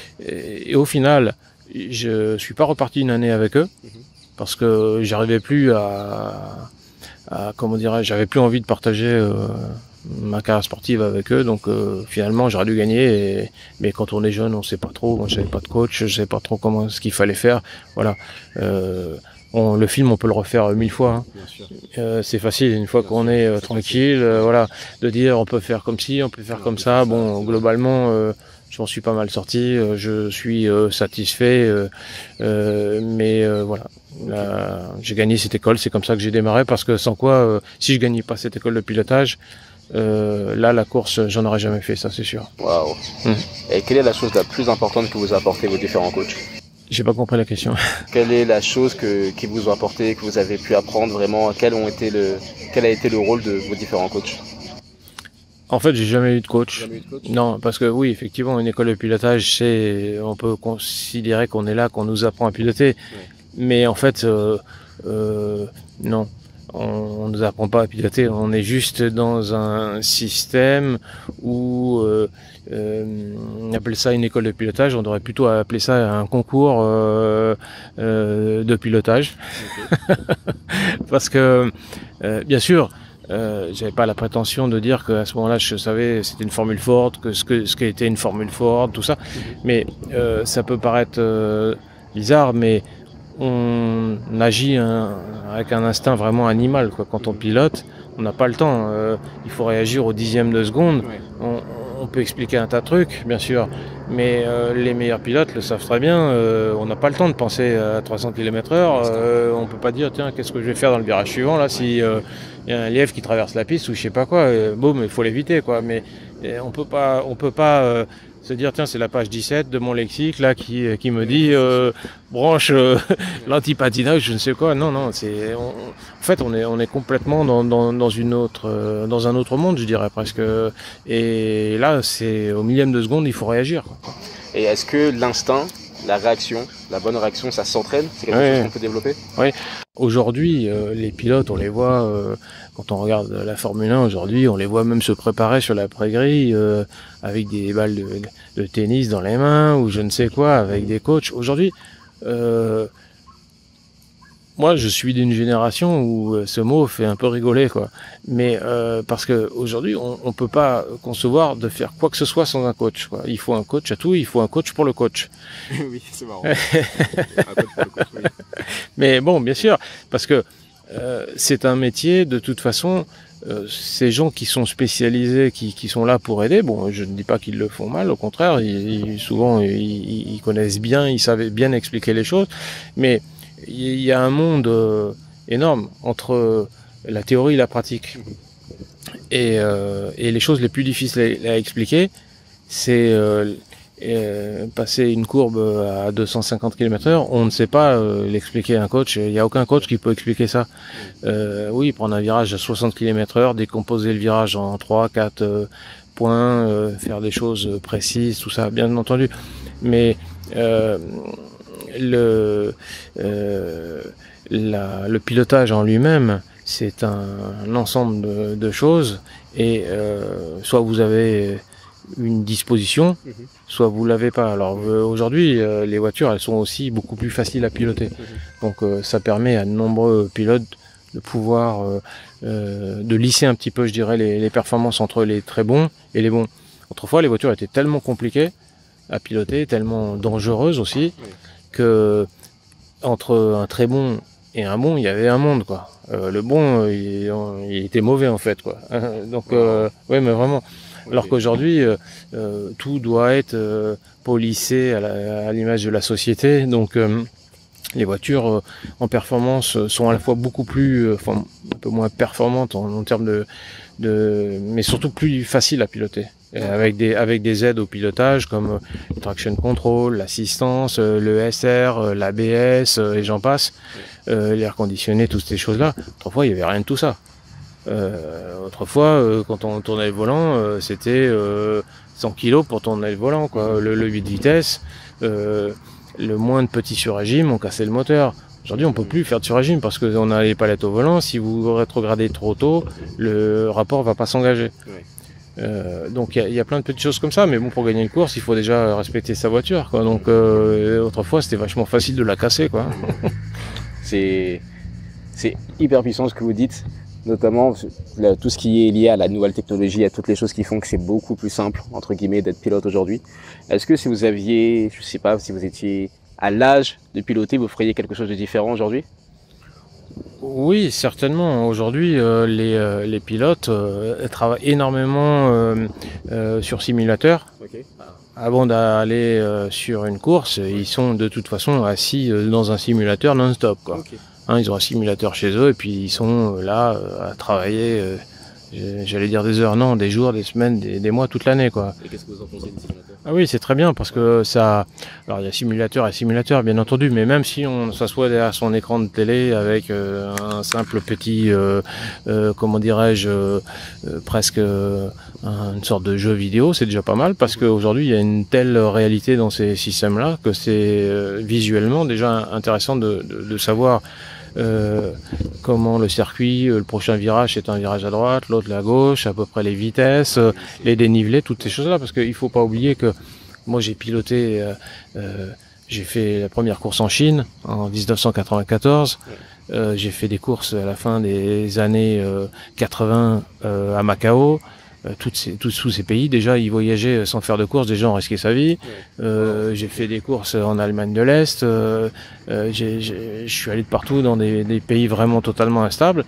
et, et au final, je suis pas reparti une année avec eux parce que j'arrivais plus à, à comment dirais-je, j'avais plus envie de partager euh, ma carrière sportive avec eux. Donc euh, finalement, j'aurais dû gagner. Et, mais quand on est jeune, on sait pas trop. Moi, j'avais pas de coach, je savais pas trop comment ce qu'il fallait faire. Voilà. Euh, On, le film, on peut le refaire mille fois. Hein. Euh, c'est facile, une fois Bien qu'on sûr, est euh, tranquille, euh, voilà, de dire on peut faire comme ci, on peut faire comme ça. Bon, globalement, euh, je m'en suis pas mal sorti. Euh, je suis euh, satisfait, euh, euh, mais euh, voilà. Là, j'ai gagné cette école, c'est comme ça que j'ai démarré, parce que sans quoi, euh, si je gagnais pas cette école de pilotage, euh, là, la course, j'en aurais jamais fait, ça c'est sûr. Waouh. Hum. Et quelle est la chose la plus importante que vous apportez vos différents coachs? J'ai pas compris la question. Quelle est la chose que, qui vous ont apporté, que vous avez pu apprendre vraiment? Quel, ont été le, quel a été le rôle de vos différents coachs? En fait, j'ai jamais eu de coach. Jamais eu de coach? Non, parce que oui, effectivement, une école de pilotage, c'est, on peut considérer qu'on est là, qu'on nous apprend à piloter. Ouais. Mais en fait, euh, euh, non. On ne nous apprend pas à piloter, on est juste dans un système où euh, euh, on appelle ça une école de pilotage, on devrait plutôt appeler ça un concours euh, euh, de pilotage. Okay. Parce que, euh, bien sûr, euh, j'avais pas la prétention de dire qu'à ce moment-là, je savais c'était une formule Ford, que ce que ce qu'était une formule Ford, tout ça. Mm-hmm. Mais euh, ça peut paraître euh, bizarre, mais on agit un, avec un instinct vraiment animal, quoi. Quand on pilote, on n'a pas le temps. Euh, il faut réagir au dixième de seconde. Ouais. On, on peut expliquer un tas de trucs, bien sûr, mais euh, les meilleurs pilotes le savent très bien. Euh, on n'a pas le temps de penser à trois cents kilomètres heure. Euh, on peut pas dire, tiens, qu'est-ce que je vais faire dans le virage suivant là si euh, y a un lièvre qui traverse la piste ou je sais pas quoi. Euh, boum, il faut l'éviter, quoi. Mais euh, on peut pas, on peut pas euh, se dire, tiens, c'est la page dix-sept de mon lexique là qui, qui me dit euh, branche euh, l'antipatinage, je ne sais quoi. Non, non, c'est, on, en fait, on est, on est complètement dans, dans, dans une autre, euh, dans un autre monde, je dirais presque. Et là, c'est au millième de seconde, il faut réagir, quoi. Et est-ce que l'instinct, la réaction, la bonne réaction, ça s'entraîne? C'est quelque ouais. chose qu'on peut développer? Oui. Aujourd'hui, euh, les pilotes, on les voit, euh, quand on regarde la Formule un aujourd'hui, on les voit même se préparer sur la pré-grille euh, avec des balles de, de tennis dans les mains ou je ne sais quoi, avec des coachs. Aujourd'hui, euh, moi, je suis d'une génération où ce mot fait un peu rigoler, quoi. Mais euh, parce que aujourd'hui, on, on peut pas concevoir de faire quoi que ce soit sans un coach, quoi. Il faut un coach à tout, il faut un coach pour le coach. Oui, c'est marrant. un coach pour le coach, oui. Mais bon, bien sûr, parce que euh, c'est un métier, de toute façon, euh, ces gens qui sont spécialisés, qui, qui sont là pour aider, bon, je ne dis pas qu'ils le font mal, au contraire, ils, ils, souvent, ils, ils connaissent bien, ils savent bien expliquer les choses, mais il y a un monde euh, énorme entre la théorie et la pratique. Et, euh, et les choses les plus difficiles à, à expliquer, c'est euh, euh, passer une courbe à deux cent cinquante kilomètres heure, on ne sait pas euh, l'expliquer à un coach. Il n'y a aucun coach qui peut expliquer ça. Euh, oui, prendre un virage à soixante kilomètres heure, décomposer le virage en trois, quatre euh, points, euh, faire des choses précises, tout ça, bien entendu. Mais euh, le, euh, la, le pilotage en lui-même, c'est un, un ensemble de, de choses et euh, soit vous avez une disposition, mmh. soit vous l'avez pas. Alors euh, aujourd'hui, euh, les voitures, elles sont aussi beaucoup plus faciles à piloter. Mmh. Donc euh, ça permet à de nombreux pilotes de pouvoir euh, euh, de lisser un petit peu, je dirais, les, les performances entre les très bons et les bons. Autrefois, les voitures étaient tellement compliquées à piloter, tellement dangereuses aussi, mmh. que entre un très bon et un bon, il y avait un monde, quoi. Euh, le bon, il, il était mauvais en fait, quoi. Donc, euh, ouais, mais vraiment. Alors qu'aujourd'hui, euh, euh, tout doit être euh, policé à l'image de la société. Donc, euh, les voitures euh, en performance sont à la fois beaucoup plus, euh, enfin, un peu moins performantes en, en termes de, de, mais surtout plus faciles à piloter. Et avec des avec des aides au pilotage comme le traction control, l'assistance, le S R, l'A B S et j'en passe, euh, l'air conditionné, toutes ces choses-là. Autrefois, il n'y avait rien de tout ça. Euh, autrefois, euh, quand on tournait le volant, euh, c'était euh, cent kilos pour tourner le volant, quoi. Le, le huit vitesses, euh, le moins de petits sur-régimes, on cassait le moteur. Aujourd'hui, on peut plus faire de sur-régime parce qu'on a les palettes au volant. Si vous rétrogradez trop tôt, le rapport va pas s'engager. Ouais. Euh, donc il y, y a plein de petites choses comme ça, mais bon, pour gagner une course, il faut déjà respecter sa voiture, quoi. Donc euh, autrefois, c'était vachement facile de la casser, quoi. C'est c'est hyper puissant ce que vous dites. Notamment là, tout ce qui est lié à la nouvelle technologie, à toutes les choses qui font que c'est beaucoup plus simple, entre guillemets, d'être pilote aujourd'hui. Est-ce que si vous aviez, je sais pas, si vous étiez à l'âge de piloter, vous feriez quelque chose de différent aujourd'hui? Oui, certainement. Aujourd'hui, euh, les, euh, les pilotes euh, travaillent énormément euh, euh, sur simulateur. Okay. Avant d'aller euh, sur une course, ouais. Ils sont de toute façon assis euh, dans un simulateur non-stop, quoi. Okay. Hein, ils ont un simulateur chez eux et puis ils sont là euh, à travailler, euh, j'allais dire des heures, non, des jours, des semaines, des, des mois, toute l'année, quoi. Et qu'est-ce que vous en pensez du simulateur? Ah oui, c'est très bien parce que ça... Alors il y a simulateur et simulateur, bien entendu, mais même si on s'assoit derrière son écran de télé avec euh, un simple petit, euh, euh, comment dirais-je, euh, euh, presque euh, une sorte de jeu vidéo, c'est déjà pas mal parce qu'aujourd'hui il y a une telle réalité dans ces systèmes-là que c'est euh, visuellement déjà intéressant de, de, de savoir Euh, comment le circuit, euh, le prochain virage c'est un virage à droite, l'autre à gauche, à peu près les vitesses, euh, les dénivelés, toutes ces choses-là, parce qu'il faut pas oublier que moi j'ai piloté, euh, euh, j'ai fait la première course en Chine en dix-neuf cent quatre-vingt-quatorze, euh, j'ai fait des courses à la fin des années euh, quatre-vingts euh, à Macao. Toutes ces, tous, tous ces pays, déjà, ils voyageaient sans faire de course, déjà on risquait sa vie. Euh, j'ai fait des courses en Allemagne de l'Est, euh, euh, je suis allé de partout dans des, des pays vraiment totalement instables.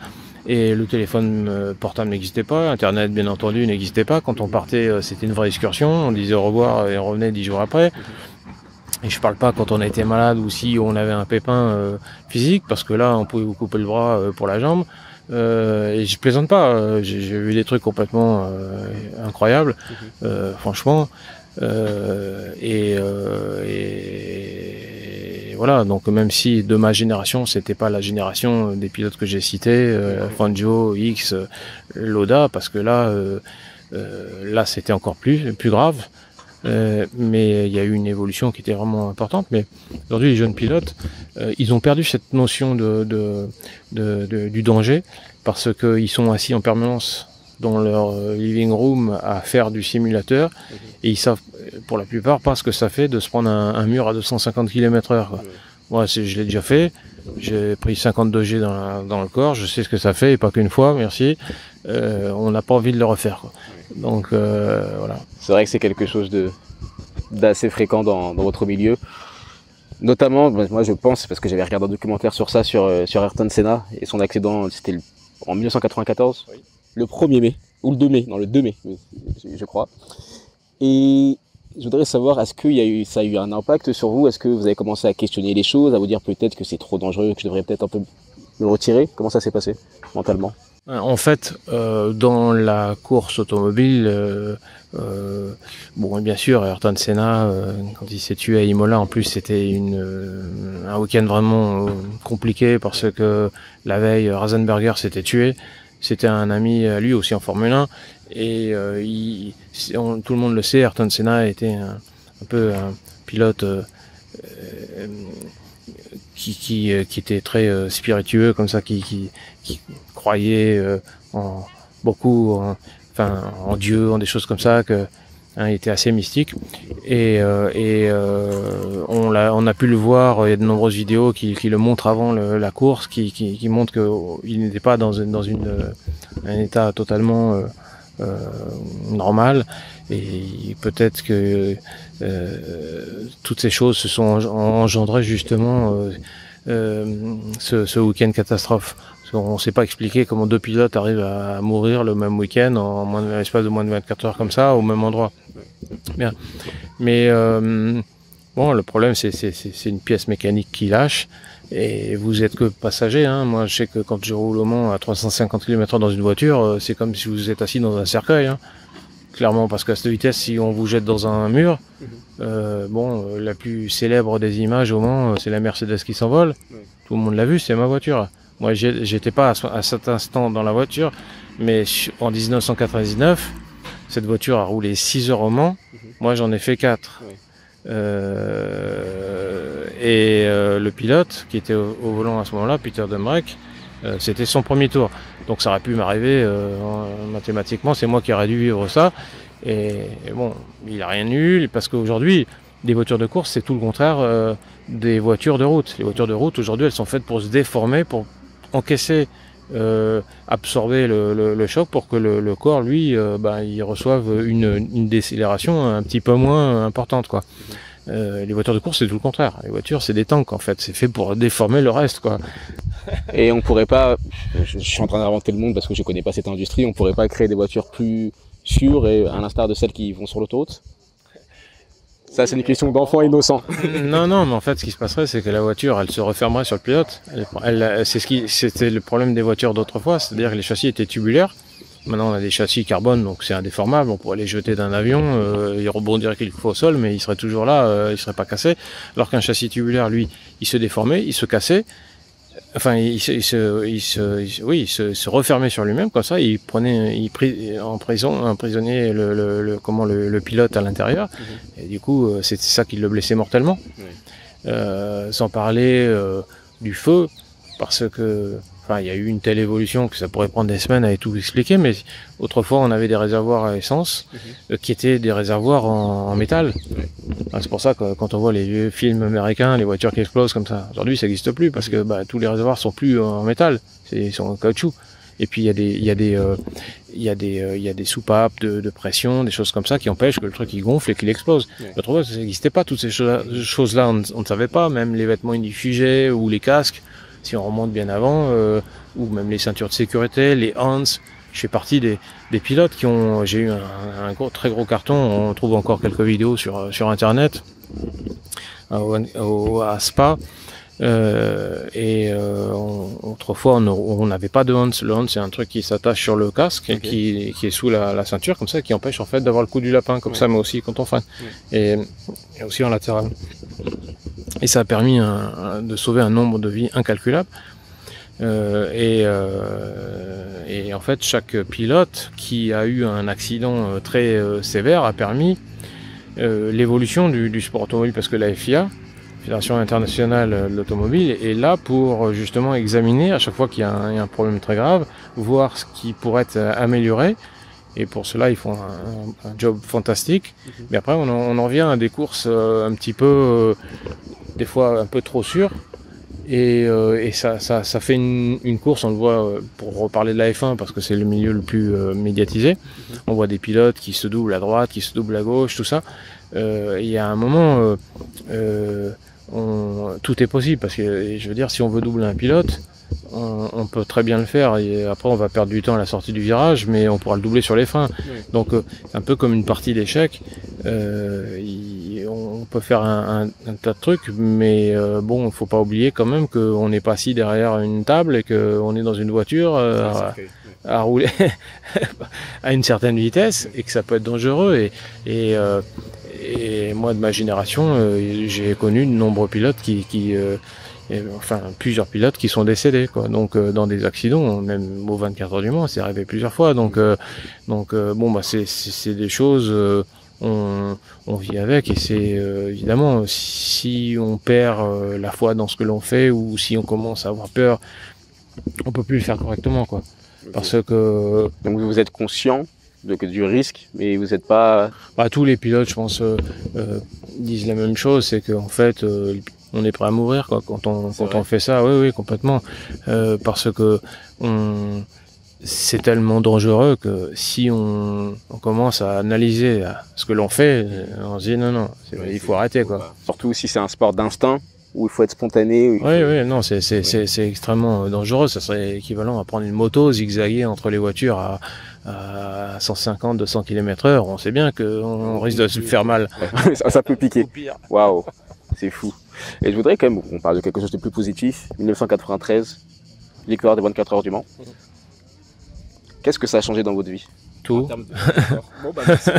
Et le téléphone euh, portable n'existait pas, Internet bien entendu n'existait pas. Quand on partait, euh, c'était une vraie excursion, on disait au revoir et on revenait dix jours après. Et je parle pas quand on a été malade ou si on avait un pépin euh, physique, parce que là on pouvait vous couper le bras euh, pour la jambe. Euh, et je plaisante pas, euh, j'ai vu des trucs complètement euh, incroyables, euh, franchement. Euh, et, euh, et, et voilà, donc même si de ma génération, c'était pas la génération des pilotes que j'ai cités, euh, Fangio, X, euh, Lauda, parce que là, euh, euh, là c'était encore plus plus grave. Euh, mais il y a eu une évolution qui était vraiment importante. Mais aujourd'hui, les jeunes pilotes, euh, ils ont perdu cette notion de, de, de, de du danger, parce qu'ils sont assis en permanence dans leur living room à faire du simulateur, okay. Et ils savent pour la plupart pas ce que ça fait de se prendre un, un mur à deux cent cinquante kilomètres heure. Quoi. Ouais. Moi, je l'ai déjà fait, j'ai pris cinquante-deux G dans, la, dans le corps, je sais ce que ça fait, et pas qu'une fois, merci. Euh, on n'a pas envie de le refaire. Quoi. Donc euh, voilà. C'est vrai que c'est quelque chose de d'assez fréquent dans, dans votre milieu. Notamment, moi je pense, parce que j'avais regardé un documentaire sur ça, sur, sur Ayrton Senna, et son accident, c'était en mille neuf cent quatre-vingt-quatorze, oui. Le premier mai, ou le deux mai, non le deux mai, je crois. Et je voudrais savoir, est-ce que y a eu, ça a eu un impact sur vous? Est-ce que vous avez commencé à questionner les choses, à vous dire peut-être que c'est trop dangereux, que je devrais peut-être un peu me retirer? Comment ça s'est passé, mentalement? En fait, euh, dans la course automobile, euh, euh, bon, bien sûr, Ayrton Senna, euh, quand il s'est tué à Imola, en plus, c'était une euh, un week-end vraiment euh, compliqué, parce que la veille, Rasenberger s'était tué. C'était un ami, lui aussi en Formule un, et euh, il, on, tout le monde le sait, Ayrton Senna était un, un peu un pilote euh, euh, qui, qui, qui était très euh, spiritueux, comme ça, qui, qui, qui croyait euh, en beaucoup, en, enfin, en Dieu, en des choses comme ça, que hein, il était assez mystique. Et, euh, et euh, on, a, on a pu le voir, il y a de nombreuses vidéos qui, qui le montrent avant le, la course, qui, qui, qui montrent qu'il n'était pas dans, une, dans une, un état totalement euh, euh, normal. Et peut-être que euh, toutes ces choses se sont engendrées justement euh, euh, ce, ce week-end catastrophe. On ne sait pas expliquer comment deux pilotes arrivent à mourir le même week-end en moins de, l'espace de moins de vingt-quatre heures comme ça, au même endroit. Bien. Mais euh, bon, le problème, c'est c'est une pièce mécanique qui lâche, et vous êtes que passager. Hein. Moi, je sais que quand je roule au Mans à trois cent cinquante kilomètres heure dans une voiture, c'est comme si vous êtes assis dans un cercueil. Hein. Clairement, parce qu'à cette vitesse, si on vous jette dans un mur, euh, bon, la plus célèbre des images au Mans, c'est la Mercedes qui s'envole. Tout le monde l'a vu, c'est ma voiture. Moi, j'étais pas à cet instant dans la voiture, mais en mille neuf cent quatre-vingt-dix-neuf, cette voiture a roulé six heures au Mans. Moi, j'en ai fait quatre. Oui. Euh, et euh, le pilote qui était au, au volant à ce moment-là, Peter Dembrek, euh, c'était son premier tour. Donc ça aurait pu m'arriver euh, mathématiquement, c'est moi qui aurais dû vivre ça. Et, et bon, il n'a rien eu, parce qu'aujourd'hui, des voitures de course, c'est tout le contraire euh, des voitures de route. Les voitures de route, aujourd'hui, elles sont faites pour se déformer, pour encaisser, euh, absorber le, le, le choc, pour que le, le corps, lui, euh, bah, il reçoive une, une décélération un petit peu moins importante, quoi. Euh, les voitures de course, c'est tout le contraire. Les voitures, c'est des tanks, en fait. C'est fait pour déformer le reste, quoi. Et on pourrait pas, je, je suis en train d'inventer le monde parce que je connais pas cette industrie, on pourrait pas créer des voitures plus sûres, et à l'instar de celles qui vont sur l'autoroute? Ça, c'est une question d'enfant innocent. Non, non, mais en fait, ce qui se passerait, c'est que la voiture, elle se refermerait sur le pilote. Elle, elle, c'est ce qui, c'était le problème des voitures d'autrefois, c'est-à-dire que les châssis étaient tubulaires. Maintenant, on a des châssis carbone, donc c'est indéformable. On pourrait les jeter d'un avion, euh, ils rebondiraient quelquefois au sol, mais ils seraient toujours là, euh, ils seraient pas cassés. Alors qu'un châssis tubulaire, lui, il se déformait, il se cassait. Enfin, il se, il se, il se, il se oui, il se, il se refermait sur lui-même, comme ça, il prenait, il pris en prison, emprisonnait le, le, le, comment, le, le pilote à l'intérieur, mmh. Et du coup, c'est ça qui le blessait mortellement. Mmh. Euh, sans parler euh, du feu, parce que, enfin, il y a eu une telle évolution que ça pourrait prendre des semaines à tout expliquer, mais autrefois, on avait des réservoirs à essence mmh. euh, qui étaient des réservoirs en, en métal. Mmh. Enfin, c'est pour ça que quand on voit les vieux films américains, les voitures qui explosent comme ça, aujourd'hui, ça n'existe plus, parce que bah, tous les réservoirs sont plus en métal, ils sont en caoutchouc. Et puis il y a des, il y a des, euh, il y a des, euh, il y a des soupapes de, de pression, des choses comme ça qui empêchent que le truc il gonfle et qu'il explose. Ouais. Autrefois, ça n'existait pas, toutes ces choses-là, on, on ne savait pas, même les vêtements ignifugés ou les casques. Si on remonte bien avant, euh, ou même les ceintures de sécurité, les Hans. Je fais partie des, des pilotes qui ont, j'ai eu un, un gros, très gros carton. On trouve encore quelques vidéos sur, sur internet, au, au, à Spa. Euh, et euh, on, autrefois on n'avait pas de Hans. Le Hans, c'est un truc qui s'attache sur le casque, okay. qui, qui est sous la, la ceinture, comme ça, qui empêche en fait d'avoir le coup du lapin, comme ouais. ça, mais aussi quand on freine, ouais. et, et aussi en latéral. Et ça a permis un, un, de sauver un nombre de vies incalculable. Euh, et, euh, et en fait, chaque pilote qui a eu un accident très euh, sévère a permis euh, l'évolution du, du sport automobile, parce que la F I A, Fédération internationale de l'automobile, est là pour justement examiner à chaque fois qu'il y, y a un problème très grave, voir ce qui pourrait être amélioré. Et pour cela, ils font un, un, un job fantastique. Mm-hmm. Mais après, on en, on en revient à des courses euh, un petit peu, euh, des fois un peu trop sûres. Et, euh, et ça, ça, ça fait une, une course, on le voit, euh, pour reparler de la F un, parce que c'est le milieu le plus euh, médiatisé. Mm-hmm. On voit des pilotes qui se doublent à droite, qui se doublent à gauche, tout ça. Euh, il y a un moment... Euh, euh, On, tout est possible, parce que je veux dire, si on veut doubler un pilote, on, on peut très bien le faire, et après on va perdre du temps à la sortie du virage, mais on pourra le doubler sur les freins. Oui. Donc euh, un peu comme une partie d'échecs, euh, on peut faire un, un, un tas de trucs, mais euh, bon, il ne faut pas oublier quand même qu'on n'est pas assis derrière une table et qu'on est dans une voiture euh, à, à rouler à une certaine vitesse, et que ça peut être dangereux. Et, et euh, Et moi, de ma génération, euh, j'ai connu de nombreux pilotes qui, qui euh, et, enfin, plusieurs pilotes qui sont décédés, quoi. Donc, euh, dans des accidents, même aux vingt-quatre heures du Mans, c'est arrivé plusieurs fois. Donc, euh, donc, euh, bon, bah, c'est, c'est, c'est des choses, euh, on, on vit avec, et c'est euh, évidemment, si on perd euh, la foi dans ce que l'on fait, ou si on commence à avoir peur, on peut plus le faire correctement, quoi. Parce que. Donc, vous êtes conscient de, du risque, mais vous n'êtes pas... Bah, tous les pilotes, je pense, euh, euh, disent la même chose, c'est qu'en fait, euh, on est prêt à mourir, quoi, quand on, quand on fait ça. Oui, oui, complètement. Euh, parce que on, c'est tellement dangereux que si on, on commence à analyser ce que l'on fait, on se dit non, non, c'est, ouais, il faut arrêter, quoi. Surtout si c'est un sport d'instinct, où il faut être spontané. Oui, faut... oui, non, c'est, c'est, ouais. c'est, c'est extrêmement dangereux. Ça serait équivalent à prendre une moto, zigzaguer entre les voitures à, à cent cinquante, deux cents kilomètres heure. On sait bien qu'on risque de se faire mal. Ouais. ça, ça peut piquer. Waouh, c'est fou. Et je voudrais quand même qu'on parle de quelque chose de plus positif. mille neuf cent quatre-vingt-treize, victoire des vingt-quatre heures du Mans. Qu'est-ce que ça a changé dans votre vie? Tout. De... bon, bah, merci.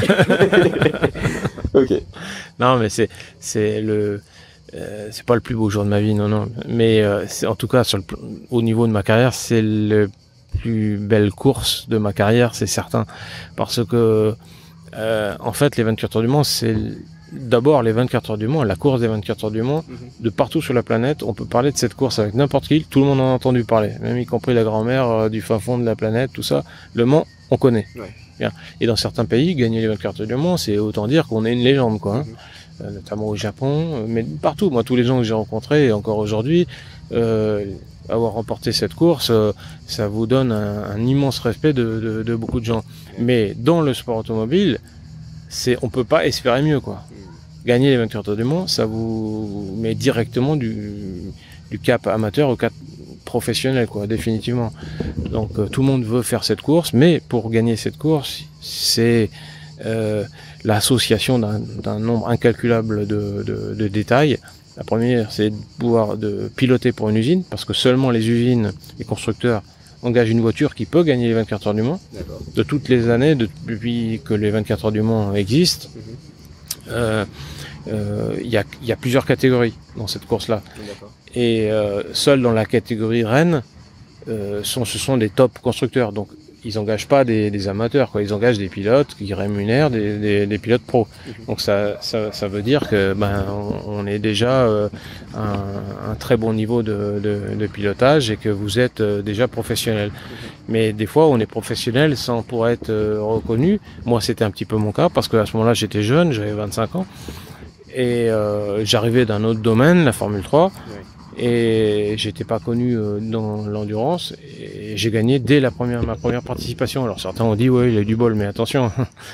Ok. Non, mais c'est, c'est le... Euh, c'est pas le plus beau jour de ma vie, non, non. Mais euh, c'est, en tout cas, sur le, au niveau de ma carrière, c'est le plus belle course de ma carrière, c'est certain. Parce que, euh, en fait, les vingt-quatre heures du Mans, c'est d'abord les vingt-quatre heures du Mans, la course des vingt-quatre heures du Mans. Mm-hmm. De partout sur la planète, on peut parler de cette course avec n'importe qui. Tout le monde en a entendu parler, même y compris la grand-mère euh, du fin fond de la planète, tout ça. Le Mans, on connaît. Ouais. Bien. Et dans certains pays, gagner les vingt-quatre heures du Mans, c'est autant dire qu'on est une légende, quoi. Hein. Mm-hmm. Euh, notamment au Japon, mais partout. Moi, tous les gens que j'ai rencontrés, et encore aujourd'hui, euh, avoir remporté cette course, euh, ça vous donne un, un immense respect de, de, de beaucoup de gens. Mais dans le sport automobile, c'est, on peut pas espérer mieux, quoi. Gagner les vingt-quatre heures du Mans, ça vous met directement du, du cap amateur au cap professionnel, quoi, définitivement. Donc, euh, tout le monde veut faire cette course, mais pour gagner cette course, c'est euh, l'association d'un, d'un nombre incalculable de, de, de détails. La première, c'est de pouvoir de piloter pour une usine, parce que seulement les usines, les constructeurs, engagent une voiture qui peut gagner les vingt-quatre heures du Mans. D'accord. De toutes les années, depuis que les vingt-quatre heures du Mans existent, il mm-hmm. euh, euh, y, a, y a plusieurs catégories dans cette course-là. D'accord. Et euh, seuls dans la catégorie Rennes, euh, sont, ce sont des top constructeurs. Donc, ils n'engagent pas des, des amateurs, quoi. Ils engagent des pilotes qui rémunèrent des, des, des pilotes pros. Mmh. Donc ça, ça, ça veut dire que ben on, on est déjà euh, un, un très bon niveau de, de, de pilotage et que vous êtes euh, déjà professionnel. Mmh. Mais des fois, on est professionnel sans pour être euh, reconnu. Moi, c'était un petit peu mon cas parce qu'à ce moment-là, j'étais jeune, j'avais vingt-cinq ans et euh, j'arrivais d'un autre domaine, la Formule trois. Oui. Et j'étais pas connu euh, dans l'endurance et j'ai gagné dès la première ma première participation. Alors certains ont dit ouais, il a eu du bol, mais attention,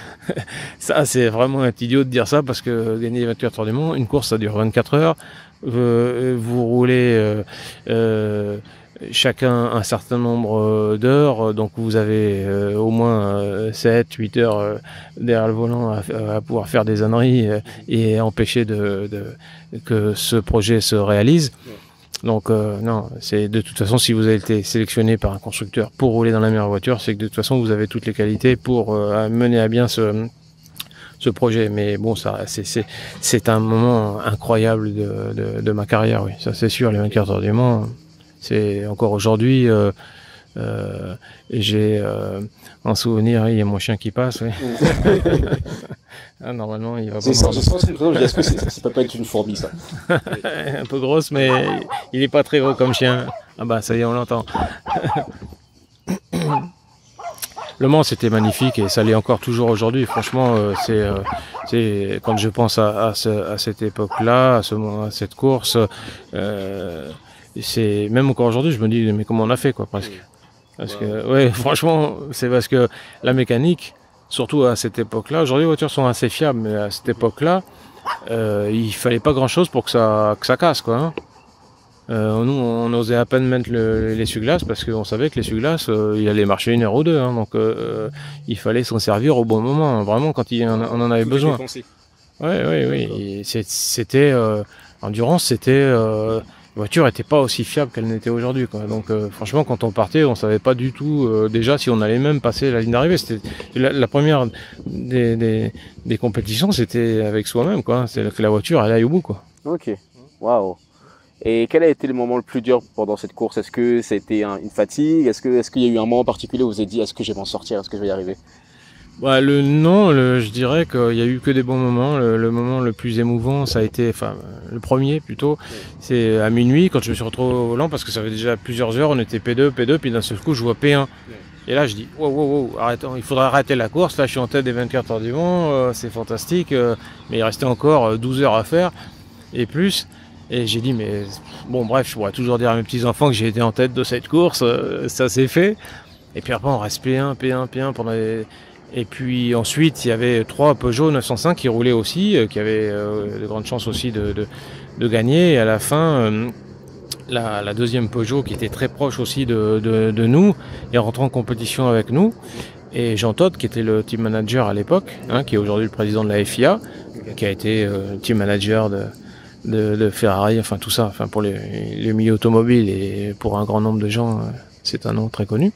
ça c'est vraiment un idiot de dire ça parce que gagner les vingt-quatre heures du Mans, une course ça dure vingt-quatre heures, euh, vous roulez euh, euh, chacun un certain nombre d'heures, donc vous avez euh, au moins euh, sept huit heures euh, derrière le volant à, à pouvoir faire des âneries euh, et empêcher de, de, que ce projet se réalise. Donc euh, non, c'est de toute façon, si vous avez été sélectionné par un constructeur pour rouler dans la meilleure voiture, c'est que de toute façon vous avez toutes les qualités pour euh, mener à bien ce, ce projet. Mais bon, ça, c'est, c'est un moment incroyable de, de, de ma carrière, oui, ça c'est sûr. Les vingt-quatre heures du Mans, c'est encore aujourd'hui, euh, euh, j'ai euh, un souvenir, il y a mon chien qui passe. Oui. Ah, normalement, il va c'est ça, je sens une chose, est-ce que c'est, ça peut pas être une fourmi, ça? Un peu grosse, mais il est pas très gros comme chien. Ah bah ça y est, on l'entend. Le Mans, c'était magnifique et ça l'est encore toujours aujourd'hui. Franchement, euh, c'est, euh, c'est quand je pense à, à, ce, à cette époque-là, à, ce, à cette course, euh, c'est même encore aujourd'hui, je me dis mais comment on a fait, quoi, presque. Parce que, ouais, franchement, c'est parce que la mécanique, surtout à cette époque-là, aujourd'hui les voitures sont assez fiables, mais à cette époque-là, euh, il fallait pas grand-chose pour que ça, que ça casse, quoi. Hein. Euh, nous, on osait à peine mettre le, l'essuie-glace parce qu'on savait que l'essuie-glace, euh, il allait marcher une heure ou deux, hein, donc euh, il fallait s'en servir au bon moment, hein, vraiment quand il, on, on en avait besoin. Oui, oui, oui. C'était euh, Endurance, c'était euh, la voiture n'était pas aussi fiable qu'elle n'était aujourd'hui, quoi. Donc euh, franchement, quand on partait, on savait pas du tout euh, déjà si on allait même passer la ligne d'arrivée. C'était la, la première des, des, des compétitions, c'était avec soi-même, quoi. C'est que la voiture elle aille au bout, quoi. Ok. Waouh. Et quel a été le moment le plus dur pendant cette course? Est-ce que c'était un, une fatigue? Est-ce que est-ce qu'il y a eu un moment particulier où vous vous êtes dit est-ce que je vais m'en sortir? Est-ce que je vais y arriver? Bah, le non, le, je dirais qu'il y a eu que des bons moments. Le, le moment le plus émouvant, ça a été, enfin, le premier plutôt, c'est à minuit quand je me suis retrouvé au volant parce que ça fait déjà plusieurs heures, on était P deux, P deux, puis d'un seul coup, je vois P un. Et là, je dis, wow, wow, wow, arrêtons, il faudrait arrêter la course. Là, je suis en tête des vingt-quatre heures du Mans, euh, c'est fantastique, euh, mais il restait encore douze heures à faire et plus. Et j'ai dit, mais bon, bref, je pourrais toujours dire à mes petits-enfants que j'ai été en tête de cette course, euh, ça s'est fait. Et puis après, on reste P un, P un, P un pendant les... Et puis ensuite, il y avait trois Peugeot neuf cent cinq qui roulaient aussi, euh, qui avaient euh, de grandes chances aussi de, de, de gagner. Et à la fin, euh, la, la deuxième Peugeot, qui était très proche aussi de, de, de nous, est rentrée en compétition avec nous. Et Jean Todt, qui était le team manager à l'époque, hein, qui est aujourd'hui le président de la F I A, qui a été euh, team manager de, de, de Ferrari, enfin tout ça, enfin pour les, les milieux automobiles et pour un grand nombre de gens, euh, c'est un nom très connu.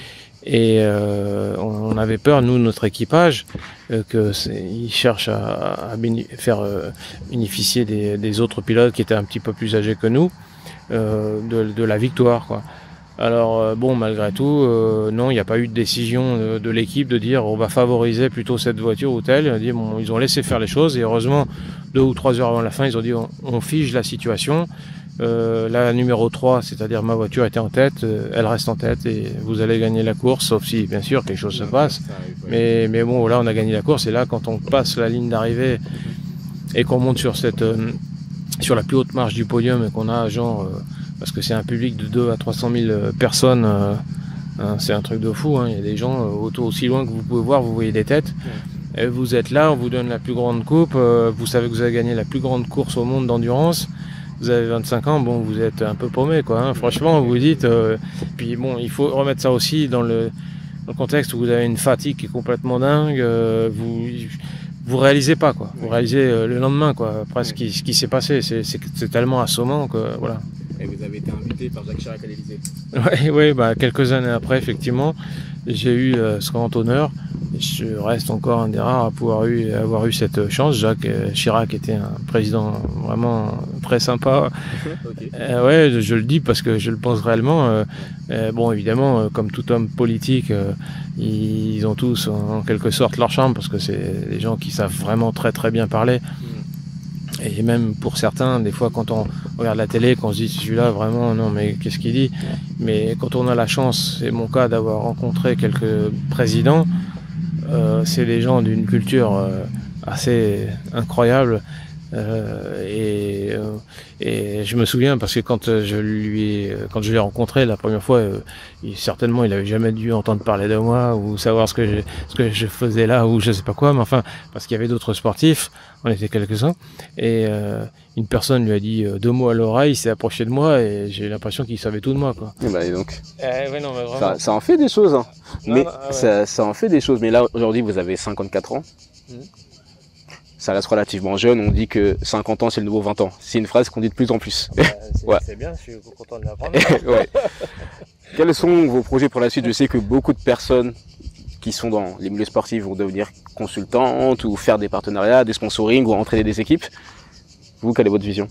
Et euh, on avait peur, nous, notre équipage, euh, qu'ils cherchent à, à faire euh, bénéficier des, des autres pilotes qui étaient un petit peu plus âgés que nous euh, de, de la victoire, quoi. Alors euh, bon, malgré tout, euh, non, il n'y a pas eu de décision de, de l'équipe de dire on va favoriser plutôt cette voiture ou telle. Ils, dit, bon, ils ont laissé faire les choses et heureusement, deux ou trois heures avant la fin, ils ont dit on, on fige la situation. Euh, la numéro trois, c'est-à-dire ma voiture était en tête, euh, elle reste en tête et vous allez gagner la course, sauf si bien sûr quelque chose se passe. Mais, mais bon, là on a gagné la course et là quand on passe la ligne d'arrivée et qu'on monte sur cette euh, sur la plus haute marche du podium et qu'on a genre, euh, parce que c'est un public de deux à trois cent mille personnes, euh, hein, c'est un truc de fou, hein. Il y a des gens euh, autour aussi loin que vous pouvez voir, vous voyez des têtes. Et vous êtes là, on vous donne la plus grande coupe, euh, vous savez que vous avez gagné la plus grande course au monde d'endurance. Vous avez vingt-cinq ans, bon, vous êtes un peu paumé, quoi. Hein. Franchement, vous vous dites. Euh, puis bon, il faut remettre ça aussi dans le, dans le contexte où vous avez une fatigue qui est complètement dingue. Euh, vous vous réalisez pas, quoi. Vous réalisez euh, le lendemain, quoi. Après ce qui, ce qui s'est passé, c'est, c'est, c'est tellement assommant que voilà. Et vous avez été invité par Jacques Chirac à l'Élysée. Oui, ouais, bah quelques années après, effectivement, j'ai eu euh, ce grand honneur. Je reste encore un des rares à pouvoir eu, avoir eu cette chance. Jacques Chirac était un président vraiment très sympa. Okay. Euh, ouais, je le dis parce que je le pense réellement. Euh, euh, bon, évidemment, euh, comme tout homme politique, euh, ils ont tous en, en quelque sorte leur charme parce que c'est des gens qui savent vraiment très très bien parler. Mm. Et même pour certains, des fois, quand on regarde la télé, qu'on se dit celui-là vraiment, non, mais qu'est-ce qu'il dit? Mais quand on a la chance, c'est mon cas, d'avoir rencontré quelques présidents. Euh, c'est des gens d'une culture euh, assez incroyable. Euh, et, euh, et je me souviens parce que quand je lui, quand je l'ai rencontré la première fois, euh, il, certainement il avait jamais dû entendre parler de moi ou savoir ce que je, ce que je faisais là ou je sais pas quoi, mais enfin parce qu'il y avait d'autres sportifs, on était quelques-uns, et euh, une personne lui a dit deux mots à l'oreille, il s'est approché de moi et j'ai l'impression qu'il savait tout de moi, quoi. Et bah, et donc, euh, ouais, non, mais vraiment. ça, ça en fait des choses, hein. Non, mais non, ah ouais. ça, ça en fait des choses. Mais là aujourd'hui vous avez cinquante-quatre ans. Mmh. Ça reste relativement jeune, on dit que cinquante ans c'est le nouveau vingt ans. C'est une phrase qu'on dit de plus en plus. Bah, c'est ouais. bien, je suis content de l'apprendre. ouais. Quels sont vos projets pour la suite? Je sais que beaucoup de personnes qui sont dans les milieux sportifs vont devenir consultantes ou faire des partenariats, des sponsorings ou entraîner des équipes. Vous, quelle est votre vision?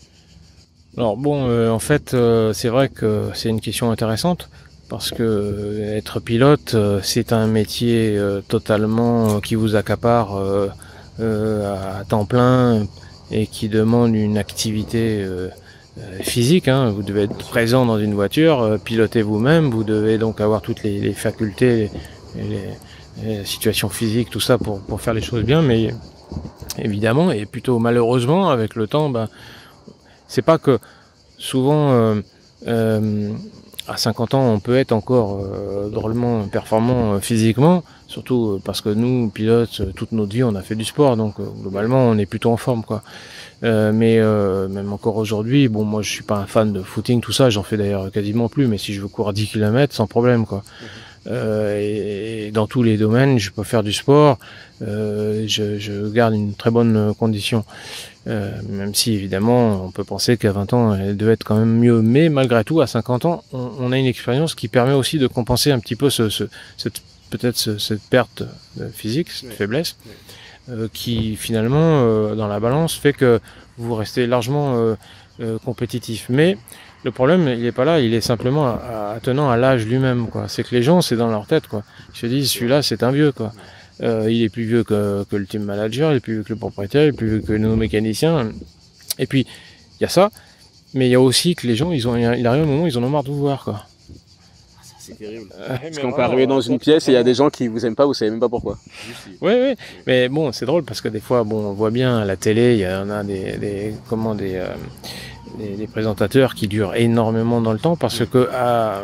Alors bon, euh, en fait, euh, c'est vrai que c'est une question intéressante parce que euh, être pilote, euh, c'est un métier euh, totalement euh, qui vous accapare euh, euh, à temps plein et qui demande une activité euh, euh, physique. Hein. Vous devez être présent dans une voiture, euh, piloter vous-même, vous devez donc avoir toutes les, les facultés, les, les, les situations physiques, tout ça pour, pour faire les choses bien, mais évidemment, et plutôt malheureusement, avec le temps, ben, c'est pas que souvent, euh, euh, à cinquante ans, on peut être encore euh, drôlement performant euh, physiquement, surtout parce que nous, pilotes, toute notre vie, on a fait du sport, donc euh, globalement, on est plutôt en forme, quoi. Euh, mais euh, même encore aujourd'hui, bon, moi, je suis pas un fan de footing, tout ça, j'en fais d'ailleurs quasiment plus, mais si je veux courir dix kilomètres, sans problème, quoi. Mmh. Euh, et, et dans tous les domaines, je peux faire du sport, euh, je, je garde une très bonne condition. Euh, même si évidemment on peut penser qu'à vingt ans elle devait être quand même mieux, mais malgré tout à cinquante ans on, on a une expérience qui permet aussi de compenser un petit peu ce, ce, cette, peut-être ce, cette perte physique, cette oui. faiblesse, oui. Euh, qui finalement euh, dans la balance fait que vous restez largement euh, euh, compétitif. Mais le problème il n'est pas là, il est simplement attenant à, à l'âge lui-même, quoi. C'est que les gens c'est dans leur tête, quoi. Ils se disent celui-là c'est un vieux, quoi. Euh, il est plus vieux que, que le team manager, il est plus vieux que le propriétaire, il est plus vieux que nos mécaniciens. Et puis, il y a ça, mais il y a aussi que les gens, ils ont, il arrive un moment où ils en ont marre de vous voir, quoi. C'est terrible. Euh, Parce qu'on peut arriver dans une pièce et il y a des gens qui vous aiment pas, vous savez même pas pourquoi. Oui, oui. Mais bon, c'est drôle parce que des fois, bon, on voit bien à la télé, il y en a des, des comment des, euh, des, des présentateurs qui durent énormément dans le temps parce que à,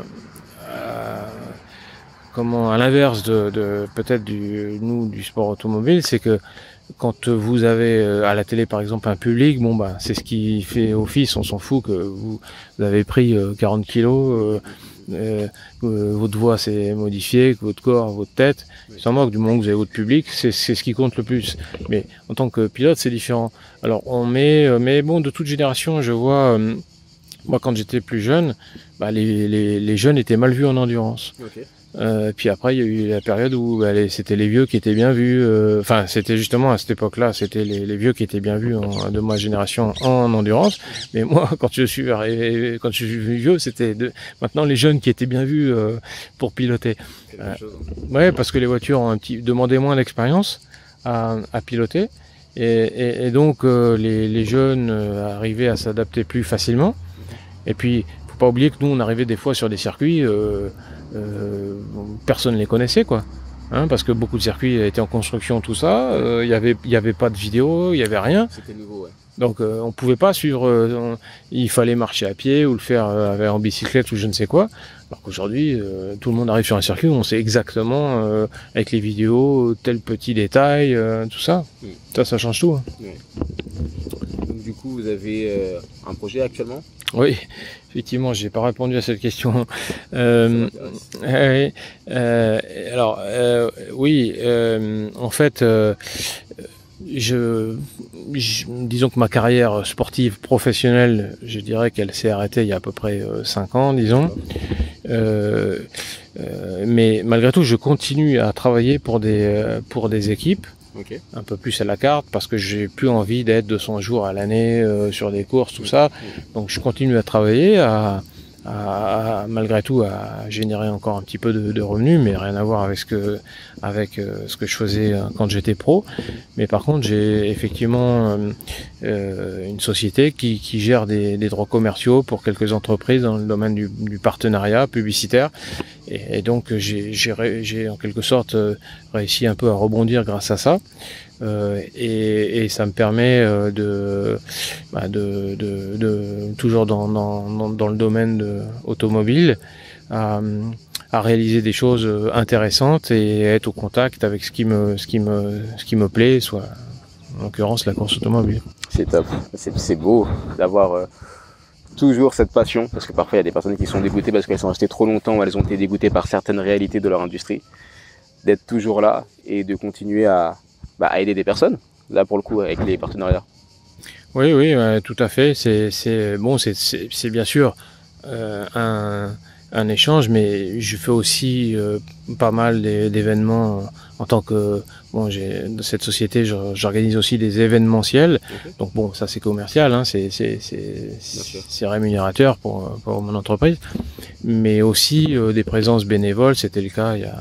à Comment, à l'inverse de, de peut-être du nous du sport automobile, c'est que quand vous avez à la télé par exemple un public, bon bah c'est ce qui fait office, on s'en fout que vous, vous avez pris quarante kilos, euh, euh, votre voix s'est modifiée, que votre corps, votre tête, sans manque du moment que vous avez votre public, c'est c'est ce qui compte le plus. Mais en tant que pilote, c'est différent. Alors on met, mais bon, de toute génération, je vois. Euh, moi, quand j'étais plus jeune, bah, les, les, les jeunes étaient mal vus en endurance. Okay. Euh, puis après, il y a eu la période où bah, c'était les vieux qui étaient bien vus. Enfin, euh, c'était justement à cette époque-là, c'était les, les vieux qui étaient bien vus en, de ma génération en endurance. Mais moi, quand je suis arrivé, quand je suis vieux, c'était de... maintenant les jeunes qui étaient bien vus euh, pour piloter. Euh, ouais, parce que les voitures ont un petit demandaient moins d'expérience à, à piloter, et, et, et donc euh, les, les jeunes euh, arrivaient à s'adapter plus facilement. Et puis, faut pas oublier que nous, on arrivait des fois sur des circuits, euh, euh, personne ne les connaissait, quoi. Hein, parce que beaucoup de circuits étaient en construction, tout ça. Il euh, y avait, il y avait pas de vidéo, il y avait rien. C'était nouveau, ouais. Donc, euh, on pouvait pas suivre. Euh, on, il fallait marcher à pied ou le faire euh, en bicyclette ou je ne sais quoi. Alors qu'aujourd'hui, euh, tout le monde arrive sur un circuit où on sait exactement euh, avec les vidéos tel petit détail, euh, tout ça. Mm. Ça, ça change tout. Hein. Mm. Donc, du coup, vous avez euh, un projet actuellement? Oui, effectivement, j'ai pas répondu à cette question. Euh, euh, euh, alors, euh, oui, euh, en fait, euh, je, je, disons que ma carrière sportive professionnelle, je dirais qu'elle s'est arrêtée il y a à peu près cinq ans, disons. Euh, euh, mais malgré tout, je continue à travailler pour des pour des équipes. Okay. Un peu plus à la carte parce que j'ai plus envie d'être deux cents jours à l'année euh, sur des courses, tout ça. Donc je continue à travailler, à, à, à malgré tout à générer encore un petit peu de, de revenus, mais rien à voir avec ce que avec euh, ce que je faisais quand j'étais pro. Mais par contre, j'ai effectivement euh, euh, une société qui, qui gère des, des droits commerciaux pour quelques entreprises dans le domaine du, du partenariat publicitaire. et, et donc j'ai en quelque sorte euh, réussi un peu à rebondir grâce à ça. Euh, et, et ça me permet euh, de, bah de, de, de toujours dans, dans, dans le domaine de automobile à, à réaliser des choses intéressantes et être au contact avec ce qui me, ce qui me, ce qui me plaît, soit en l'occurrence la course automobile. C'est top, c'est beau d'avoir euh, toujours cette passion, parce que parfois il y a des personnes qui sont dégoûtées parce qu'elles sont restées trop longtemps ou elles ont été dégoûtées par certaines réalités de leur industrie, d'être toujours là et de continuer à Bah, à aider des personnes, là pour le coup avec les partenariats. Oui, oui, euh, tout à fait. C'est bon, c'est bien sûr euh, un, un échange, mais je fais aussi euh, pas mal d'événements en tant que bon, j'ai dans cette société, j'organise aussi des événementiels. Okay. Donc bon, ça c'est commercial, hein, c'est c'est rémunérateur pour, pour mon entreprise, mais aussi euh, des présences bénévoles. C'était le cas il y a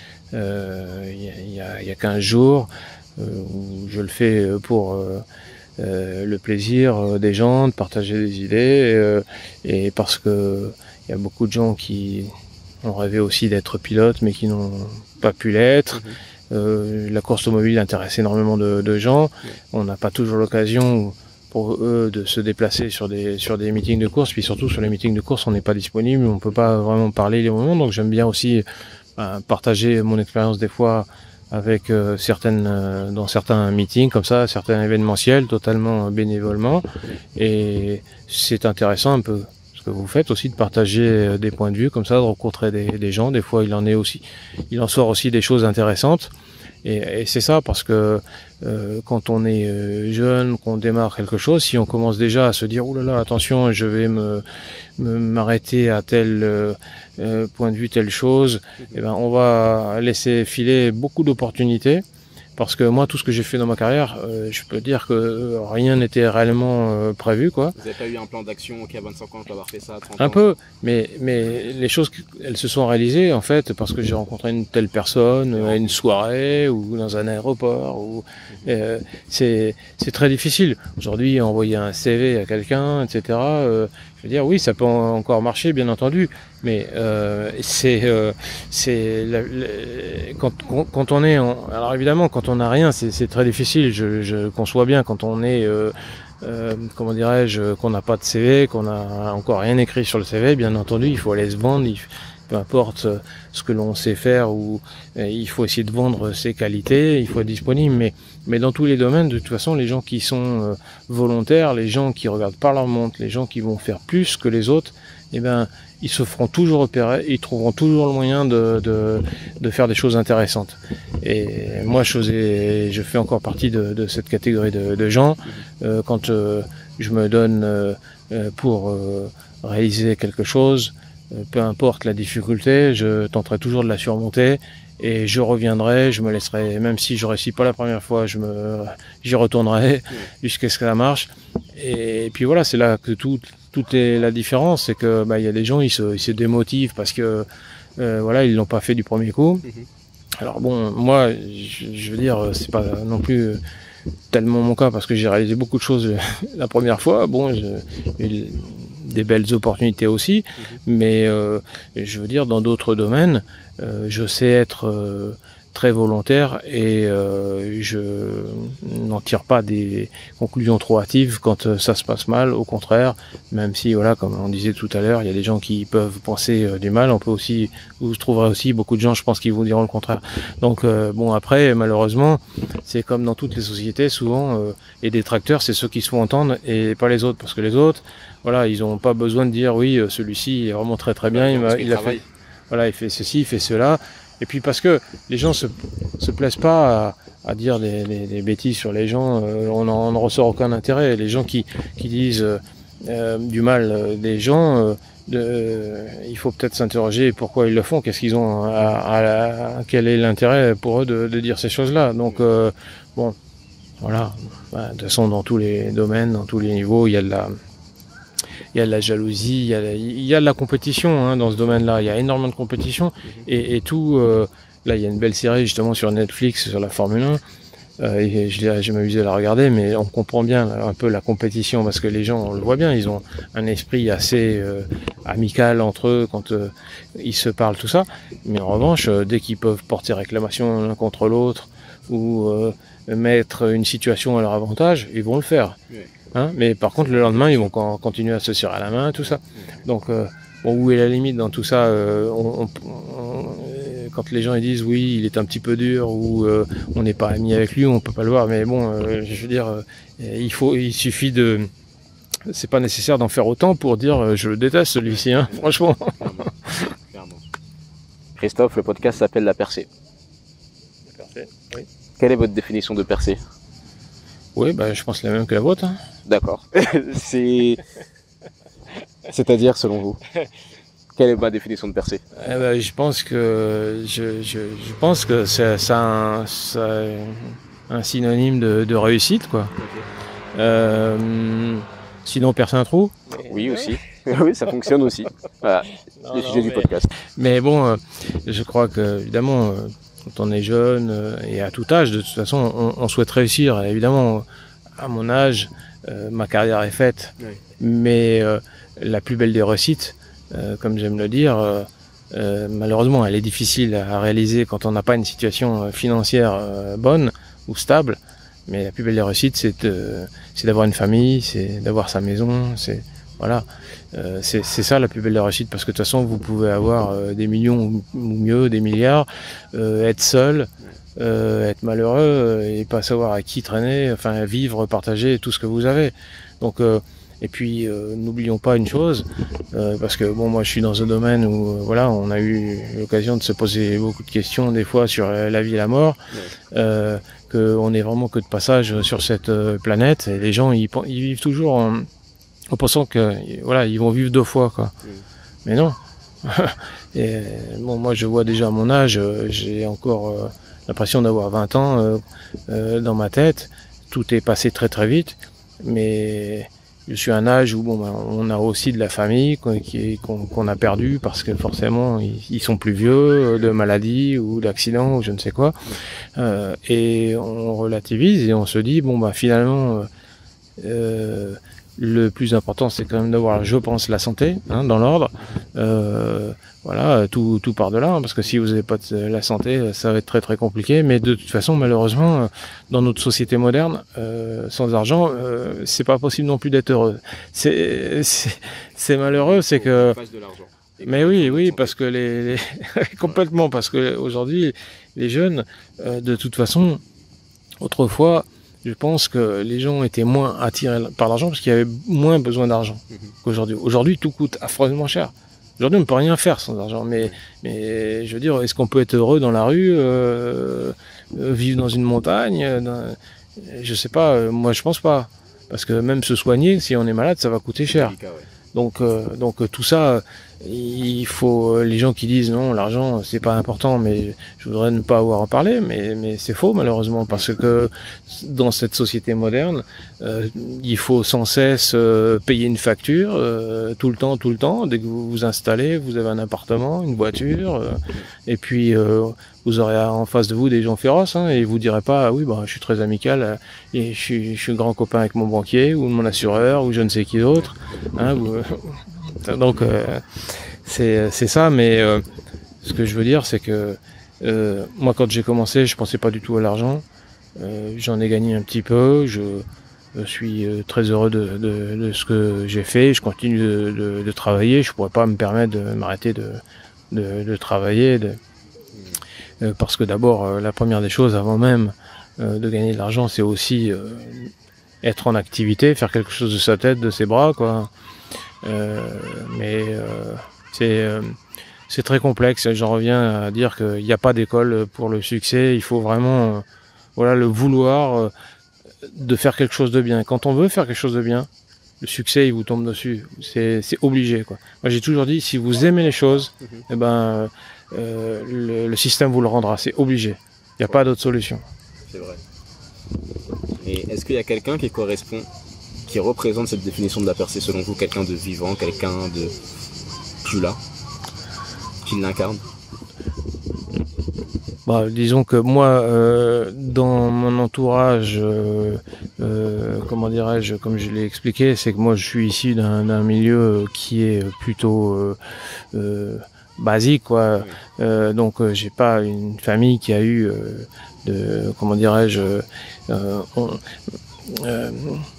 euh, il y a, il y a, il y a quinze jours. Euh, où je le fais pour euh, euh, le plaisir des gens, de partager des idées, euh, et parce que il y a beaucoup de gens qui ont rêvé aussi d'être pilotes, mais qui n'ont pas pu l'être. Mmh. Euh, la course automobile intéresse énormément de, de gens. Mmh. On n'a pas toujours l'occasion pour eux de se déplacer sur des, sur des meetings de course, puis surtout sur les meetings de course, on n'est pas disponible, on ne peut pas vraiment parler les moments, donc j'aime bien aussi euh, partager mon expérience des fois avec euh, certaines euh, dans certains meetings comme ça, certains événementiels totalement bénévolement, et c'est intéressant un peu ce que vous faites aussi de partager des points de vue comme ça, de rencontrer des, des gens. Des fois il en est aussi, il en sort aussi des choses intéressantes, et, et c'est ça parce que euh, quand on est euh, jeune, qu'on démarre quelque chose, si on commence déjà à se dire oh là là attention, je vais me m'arrêter à tel euh, euh, point de vue, telle chose, et ben on va laisser filer beaucoup d'opportunités. Parce que moi, tout ce que j'ai fait dans ma carrière, euh, je peux dire que euh, rien n'était réellement euh, prévu, quoi. Vous n'avez pas eu un plan d'action qui à vingt-cinq ans, je dois avoir fait ça à trente ans? Un peu, mais, mais les choses, elles se sont réalisées, en fait, parce que j'ai rencontré une telle personne à une soirée ou dans un aéroport. Ou, euh, c'est très difficile. Aujourd'hui, envoyer un C V à quelqu'un, et cetera, euh, je veux dire, oui, ça peut encore marcher, bien entendu, mais euh, c'est euh, c'est quand, quand on est en, alors évidemment quand on n'a rien, c'est très difficile. Je, je conçois bien quand on est euh, euh, comment dirais-je, qu'on n'a pas de C V, qu'on n'a encore rien écrit sur le C V, bien entendu, il faut aller se vendre. Il, peu importe ce que l'on sait faire, ou il faut essayer de vendre ses qualités, il faut être disponible, mais, mais dans tous les domaines, de toute façon, les gens qui sont volontaires, les gens qui regardent par leur montre, les gens qui vont faire plus que les autres, eh ben, ils se feront toujours repérer, ils trouveront toujours le moyen de, de, de faire des choses intéressantes. Et moi, je, faisais, je fais encore partie de, de cette catégorie de, de gens. Euh, quand euh, je me donne euh, pour euh, réaliser quelque chose, peu importe la difficulté, je tenterai toujours de la surmonter et je reviendrai, je me laisserai, même si je ne réussis pas la première fois, je me, j'y retournerai jusqu'à ce que ça marche. Et puis voilà, c'est là que tout, tout est la différence, c'est que bah, y a des gens, ils se, ils se démotivent parce que euh, voilà, ils l'ont pas fait du premier coup. Alors bon, moi, je, je veux dire, c'est pas non plus tellement mon cas parce que j'ai réalisé beaucoup de choses la première fois. Bon, je, des belles opportunités aussi, mmh. mais euh, je veux dire, dans d'autres domaines, euh, je sais être euh, très volontaire et euh, je n'en tire pas des conclusions trop hâtives quand euh, ça se passe mal. Au contraire, même si, voilà, comme on disait tout à l'heure, il y a des gens qui peuvent penser euh, du mal, on peut aussi, vous trouverez aussi beaucoup de gens, je pense, qui vous diront le contraire. Donc, euh, bon, après, malheureusement, c'est comme dans toutes les sociétés, souvent, euh, les détracteurs, c'est ceux qui se font entendre et pas les autres, parce que les autres, voilà, ils n'ont pas besoin de dire oui, celui-ci est vraiment très très bien, il, a, il a fait, voilà, il fait ceci, il fait cela. Et puis parce que les gens se se plaisent pas à, à dire des, des, des bêtises sur les gens, euh, on n'en ressort aucun intérêt. Les gens qui qui disent euh, du mal des gens, euh, de, euh, il faut peut-être s'interroger pourquoi ils le font, qu'est-ce qu'ils ont, à, à, à, quel est l'intérêt pour eux de, de dire ces choses-là. Donc euh, bon, voilà. Bah, de toute façon, dans tous les domaines, dans tous les niveaux, il y a de la il y a de la jalousie, il y a, il y a de la compétition hein, dans ce domaine-là. Il y a énormément de compétition et, et tout. Euh, là, il y a une belle série justement sur Netflix sur la Formule un. Euh, et je, je m'amusais à la regarder, mais on comprend bien là, un peu la compétition parce que les gens, on le voit bien, ils ont un esprit assez euh, amical entre eux quand euh, ils se parlent, tout ça. Mais en revanche, euh, dès qu'ils peuvent porter réclamation l'un contre l'autre ou euh, mettre une situation à leur avantage, ils vont le faire. Hein, mais par contre, le lendemain, ils vont continuer à se serrer la main, tout ça. Donc, euh, bon, où est la limite dans tout ça euh, on, on, on, quand les gens ils disent oui, il est un petit peu dur ou euh, on n'est pas amis avec lui, on peut pas le voir. Mais bon, euh, je veux dire, euh, il faut, il suffit de, c'est pas nécessaire d'en faire autant pour dire euh, je le déteste celui-ci, hein, franchement. Clairement. Christophe, le podcast s'appelle La Percée. La Percée, oui. Quelle est votre définition de percée? Oui, bah, je pense la même que la vôtre. Hein. D'accord. C'est... C'est-à-dire, selon vous, quelle est ma définition de percée? eh ben, Je pense que je, je, je pense que c'est ça un, ça un synonyme de, de réussite, quoi. Okay. Euh, sinon, percer un trou. Oui, aussi. Oui, ça fonctionne aussi. Voilà, non, le sujet non, du mais, podcast. Mais bon, euh, je crois que évidemment, euh, quand on est jeune euh, et à tout âge, de toute façon, on, on souhaite réussir. Et évidemment, à mon âge, euh, ma carrière est faite. Oui. Mais euh, la plus belle des réussites, euh, comme j'aime le dire, euh, euh, malheureusement, elle est difficile à réaliser quand on n'a pas une situation financière euh, bonne ou stable. Mais la plus belle des réussites, c'est de, c'est d'avoir une famille, c'est d'avoir sa maison, c'est voilà, euh, c'est, c'est ça la plus belle des réussites, parce que de toute façon, vous pouvez avoir euh, des millions ou, ou mieux, des milliards, euh, être seul, euh, être malheureux euh, et pas savoir à qui traîner, enfin vivre, partager tout ce que vous avez. Donc euh, et puis euh, n'oublions pas une chose, euh, parce que bon, moi je suis dans un domaine où euh, voilà, on a eu l'occasion de se poser beaucoup de questions des fois sur la vie et la mort, euh, qu'on est vraiment que de passage sur cette planète, et les gens ils, ils vivent toujours en, en pensant que voilà, ils vont vivre deux fois, quoi. Mmh. Mais non. Et bon, moi je vois déjà à mon âge, j'ai encore euh, l'impression d'avoir vingt ans euh, euh, dans ma tête. Tout est passé très très vite, mais je suis à un âge où bon, ben, on a aussi de la famille qu'on, qu'on, qu'on a perdu parce que forcément ils, ils sont plus vieux, de maladies ou d'accidents ou je ne sais quoi. Euh, et on relativise et on se dit bon bah finalement euh, le plus important c'est quand même d'avoir, je pense, la santé hein, dans l'ordre. Euh, voilà, tout, tout part de là, hein, parce que si vous n'avez pas de la santé, ça va être très très compliqué. Mais de toute façon, malheureusement, dans notre société moderne, euh, sans argent, euh, c'est pas possible non plus d'être heureux. C'est, c'est, c'est malheureux, c'est que. Mais oui, oui, parce que les, les... complètement, parce que aujourd'hui, les jeunes, euh, de toute façon, autrefois, je pense que les gens étaient moins attirés par l'argent parce qu'il y avait moins besoin d'argent mmh. qu'aujourd'hui. Aujourd'hui, tout coûte affreusement cher. Aujourd'hui, on ne peut rien faire sans argent. Mais, mais je veux dire, est-ce qu'on peut être heureux dans la rue, euh, vivre dans une montagne dans... Je sais pas, euh, moi je pense pas. Parce que même se soigner, si on est malade, ça va coûter cher. Donc, euh, donc tout ça, il faut les gens qui disent non, l'argent c'est pas important, mais je voudrais ne pas avoir à en parler, mais, mais c'est faux malheureusement, parce que dans cette société moderne, euh, il faut sans cesse euh, payer une facture, euh, tout le temps, tout le temps. Dès que vous vous installez, vous avez un appartement, une voiture, euh, et puis euh, vous aurez en face de vous des gens féroces, hein, et vous direz pas ah oui bah je suis très amical euh, et je suis, je suis grand copain avec mon banquier ou mon assureur ou je ne sais qui d'autre. Hein, vous, donc euh, c'est, c'est ça, mais euh, ce que je veux dire c'est que euh, moi quand j'ai commencé je pensais pas du tout à l'argent, euh, j'en ai gagné un petit peu, je, je suis très heureux de, de, de ce que j'ai fait, je continue de, de, de travailler, je pourrais pas me permettre de m'arrêter de, de, de travailler, de, euh, parce que d'abord euh, la première des choses avant même euh, de gagner de l'argent c'est aussi euh, être en activité, faire quelque chose de sa tête, de ses bras, quoi. Euh, mais euh, c'est, euh, c'est très complexe. J'en reviens à dire qu'il n'y a pas d'école pour le succès. Il faut vraiment euh, voilà, le vouloir euh, de faire quelque chose de bien. Quand on veut faire quelque chose de bien, le succès il vous tombe dessus. C'est, c'est obligé, quoi. Moi j'ai toujours dit, si vous aimez les choses, mm-hmm. eh ben, euh, le, le système vous le rendra. C'est obligé. Il n'y a pas d'autre solution. C'est vrai. Et est-ce qu'il y a quelqu'un qui correspond, qui représente cette définition de la percée selon vous, quelqu'un de vivant, quelqu'un de plus là, qui l'incarne? Bah, disons que moi, euh, dans mon entourage, euh, euh, comment dirais-je, comme je l'ai expliqué, c'est que moi je suis issu d'un d'un milieu qui est plutôt euh, euh, basique, quoi. Oui. Euh, donc euh, j'ai pas une famille qui a eu euh, de, comment dirais-je, euh, on- euh,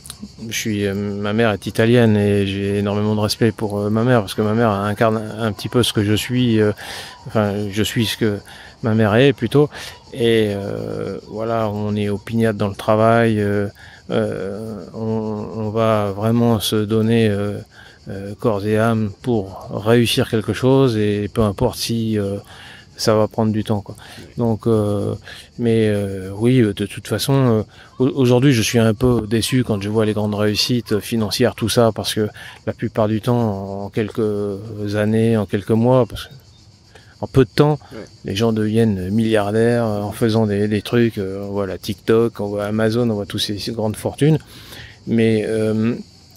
je suis, euh, ma mère est italienne et j'ai énormément de respect pour euh, ma mère parce que ma mère incarne un, un petit peu ce que je suis, euh, enfin je suis ce que ma mère est plutôt. Et euh, voilà, on est opiniâtre dans le travail, euh, euh, on, on va vraiment se donner euh, euh, corps et âme pour réussir quelque chose et peu importe si euh, ça va prendre du temps, quoi. Donc, euh, mais euh, oui, de toute façon, euh, aujourd'hui, je suis un peu déçu quand je vois les grandes réussites financières, tout ça, parce que la plupart du temps, en quelques années, en quelques mois, parce que en peu de temps, Ouais. les gens deviennent milliardaires en faisant des, des trucs. On voit la TikTok, on voit Amazon, on voit toutes ces, ces grandes fortunes. Mais euh,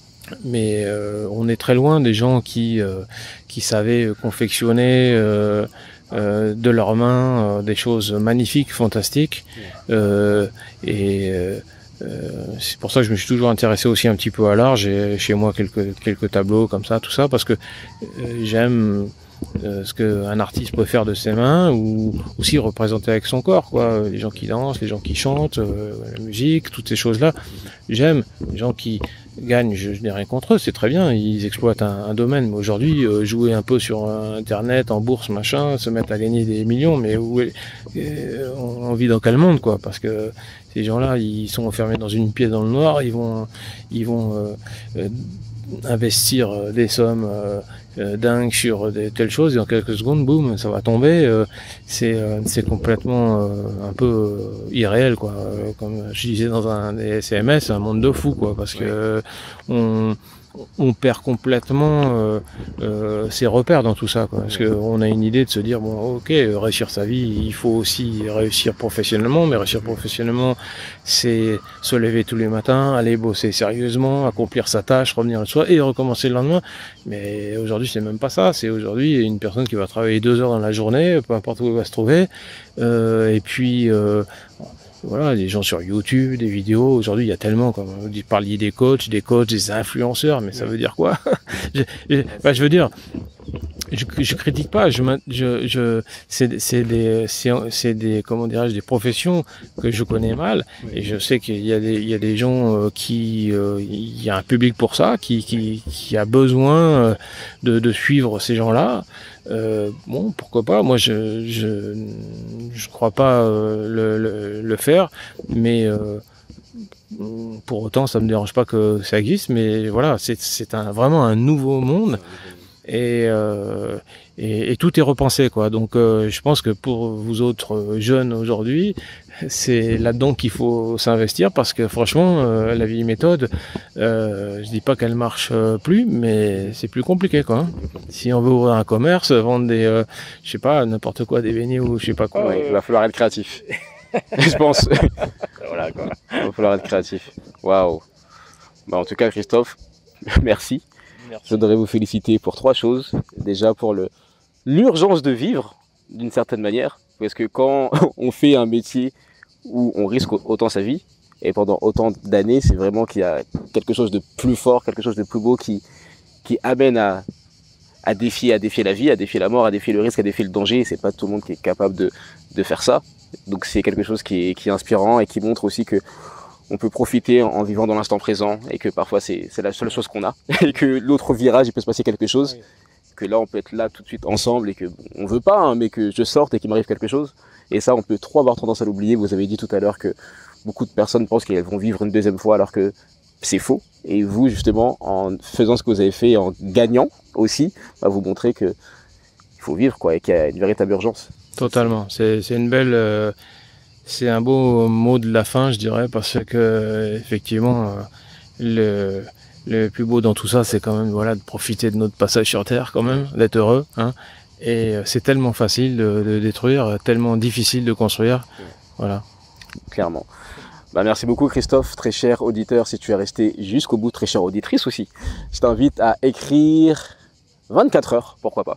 mais euh, on est très loin des gens qui euh, qui savaient confectionner euh, euh, de leurs mains euh, des choses magnifiques, fantastiques. Euh, et euh, euh, c'est pour ça que je me suis toujours intéressé aussi un petit peu à l'art. J'ai chez moi quelques quelques tableaux comme ça, tout ça, parce que euh, j'aime euh, ce qu'un artiste peut faire de ses mains ou aussi représenter avec son corps, quoi. Les gens qui dansent, les gens qui chantent, euh, la musique, toutes ces choses-là. J'aime les gens qui gagnent, je, je n'ai rien contre eux, c'est très bien, ils exploitent un, un domaine. Mais aujourd'hui, euh, jouer un peu sur Internet, en bourse, machin, se mettre à gagner des millions, mais où est, euh, on vit dans quel monde, quoi? Parce que ces gens-là, ils sont enfermés dans une pièce dans le noir, ils vont, ils vont euh, euh, investir des sommes euh, euh, dingues sur des telles choses et en quelques secondes, boum, ça va tomber. Euh, c'est euh, c'est complètement euh, un peu euh, irréel, quoi. Euh, comme je disais dans un des S M S, c'est un monde de fou, quoi, parce que euh, on on perd complètement euh, euh, ses repères dans tout ça, quoi. Parce qu'on a une idée de se dire, bon, ok, réussir sa vie, il faut aussi réussir professionnellement, mais réussir professionnellement, c'est se lever tous les matins, aller bosser sérieusement, accomplir sa tâche, revenir le soir et recommencer le lendemain. Mais aujourd'hui, c'est même pas ça. C'est aujourd'hui une personne qui va travailler deux heures dans la journée, peu importe où elle va se trouver, euh, et puis... Euh, voilà, des gens sur YouTube, des vidéos. Aujourd'hui, il y a tellement, comme vous parliez des coachs, des coachs, des influenceurs, mais ça veut dire quoi? je, je, bah, je veux dire, je, je critique pas. Je, je, je c'est, c'est des, c'est, c'est des, comment dirais-je, des professions que je connais mal, et je sais qu'il y a des, il y a des gens euh, qui, euh, il y a un public pour ça, qui, qui, qui a besoin de, de suivre ces gens-là. Euh, bon, pourquoi pas. Moi, je je je crois pas euh, le, le, le faire, mais euh, pour autant, ça me dérange pas que ça existe. Mais voilà, c'est c'est un vraiment un nouveau monde. Et, euh, et, et tout est repensé, quoi. Donc euh, je pense que pour vous autres jeunes aujourd'hui, c'est là-dedans qu'il faut s'investir, parce que franchement, euh, la vieille méthode, euh, je dis pas qu'elle marche euh, plus, mais c'est plus compliqué, quoi. Hein. Si on veut ouvrir un commerce, vendre des, euh, je sais pas, n'importe quoi, des beignets ou je sais pas quoi. Ouais, il va falloir être créatif. Je pense. Voilà, quoi. Il va falloir être créatif. Waouh. Bah, en tout cas, Christophe, merci. Merci. Je voudrais vous féliciter pour trois choses. Déjà pour le l'urgence de vivre, d'une certaine manière. Parce que quand on fait un métier où on risque autant sa vie, et pendant autant d'années, c'est vraiment qu'il y a quelque chose de plus fort, quelque chose de plus beau qui, qui amène à, à défier, à défier la vie, à défier la mort, à défier le risque, à défier le danger. Et c'est pas tout le monde qui est capable de, de faire ça. Donc c'est quelque chose qui est, qui est inspirant et qui montre aussi que on peut profiter en, en vivant dans l'instant présent, et que parfois c'est la seule chose qu'on a, et que l'autre virage, il peut se passer quelque chose, que là on peut être là tout de suite ensemble, et que bon, on veut pas, hein, mais que je sorte et qu'il m'arrive quelque chose. Et ça, on peut trop avoir tendance à l'oublier. Vous avez dit tout à l'heure que beaucoup de personnes pensent qu'elles vont vivre une deuxième fois, alors que c'est faux. Et vous, justement, en faisant ce que vous avez fait, en gagnant aussi, bah, vous montrez que il faut vivre, quoi, et qu'il y a une véritable urgence. Totalement. C'est une belle... Euh... C'est un beau mot de la fin, je dirais, parce que effectivement, le, le plus beau dans tout ça, c'est quand même, voilà, de profiter de notre passage sur Terre, quand même, d'être heureux. Hein. Et c'est tellement facile de, de détruire, tellement difficile de construire. Voilà. Clairement. Bah, merci beaucoup, Christophe, très cher auditeur, si tu es resté jusqu'au bout, très chère auditrice aussi. Je t'invite à écrire vingt-quatre heures, pourquoi pas,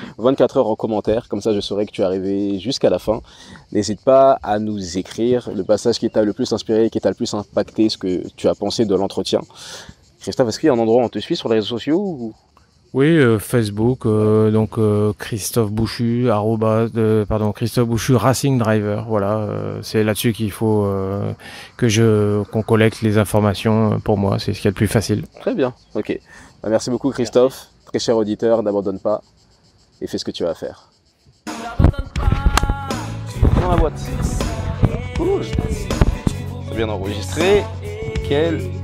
vingt-quatre heures en commentaire, comme ça je saurai que tu es arrivé jusqu'à la fin. N'hésite pas à nous écrire le passage qui t'a le plus inspiré, qui t'a le plus impacté, ce que tu as pensé de l'entretien. Christophe, est-ce qu'il y a un endroit où on te suit sur les réseaux sociaux ou... Oui, euh, Facebook, euh, donc euh, Christophe Bouchu, arroba, euh, pardon, Christophe Bouchu Racing Driver. Voilà, euh, c'est là-dessus qu'il faut euh, que je qu'on collecte les informations. Pour moi, c'est ce qu'il y a de plus facile. Très bien, ok. Bah, merci beaucoup Christophe, merci. Très cher auditeur, n'abandonne pas et fais ce que tu as à faire. Dans la boîte. Cool. C'est bien enregistré. Nickel.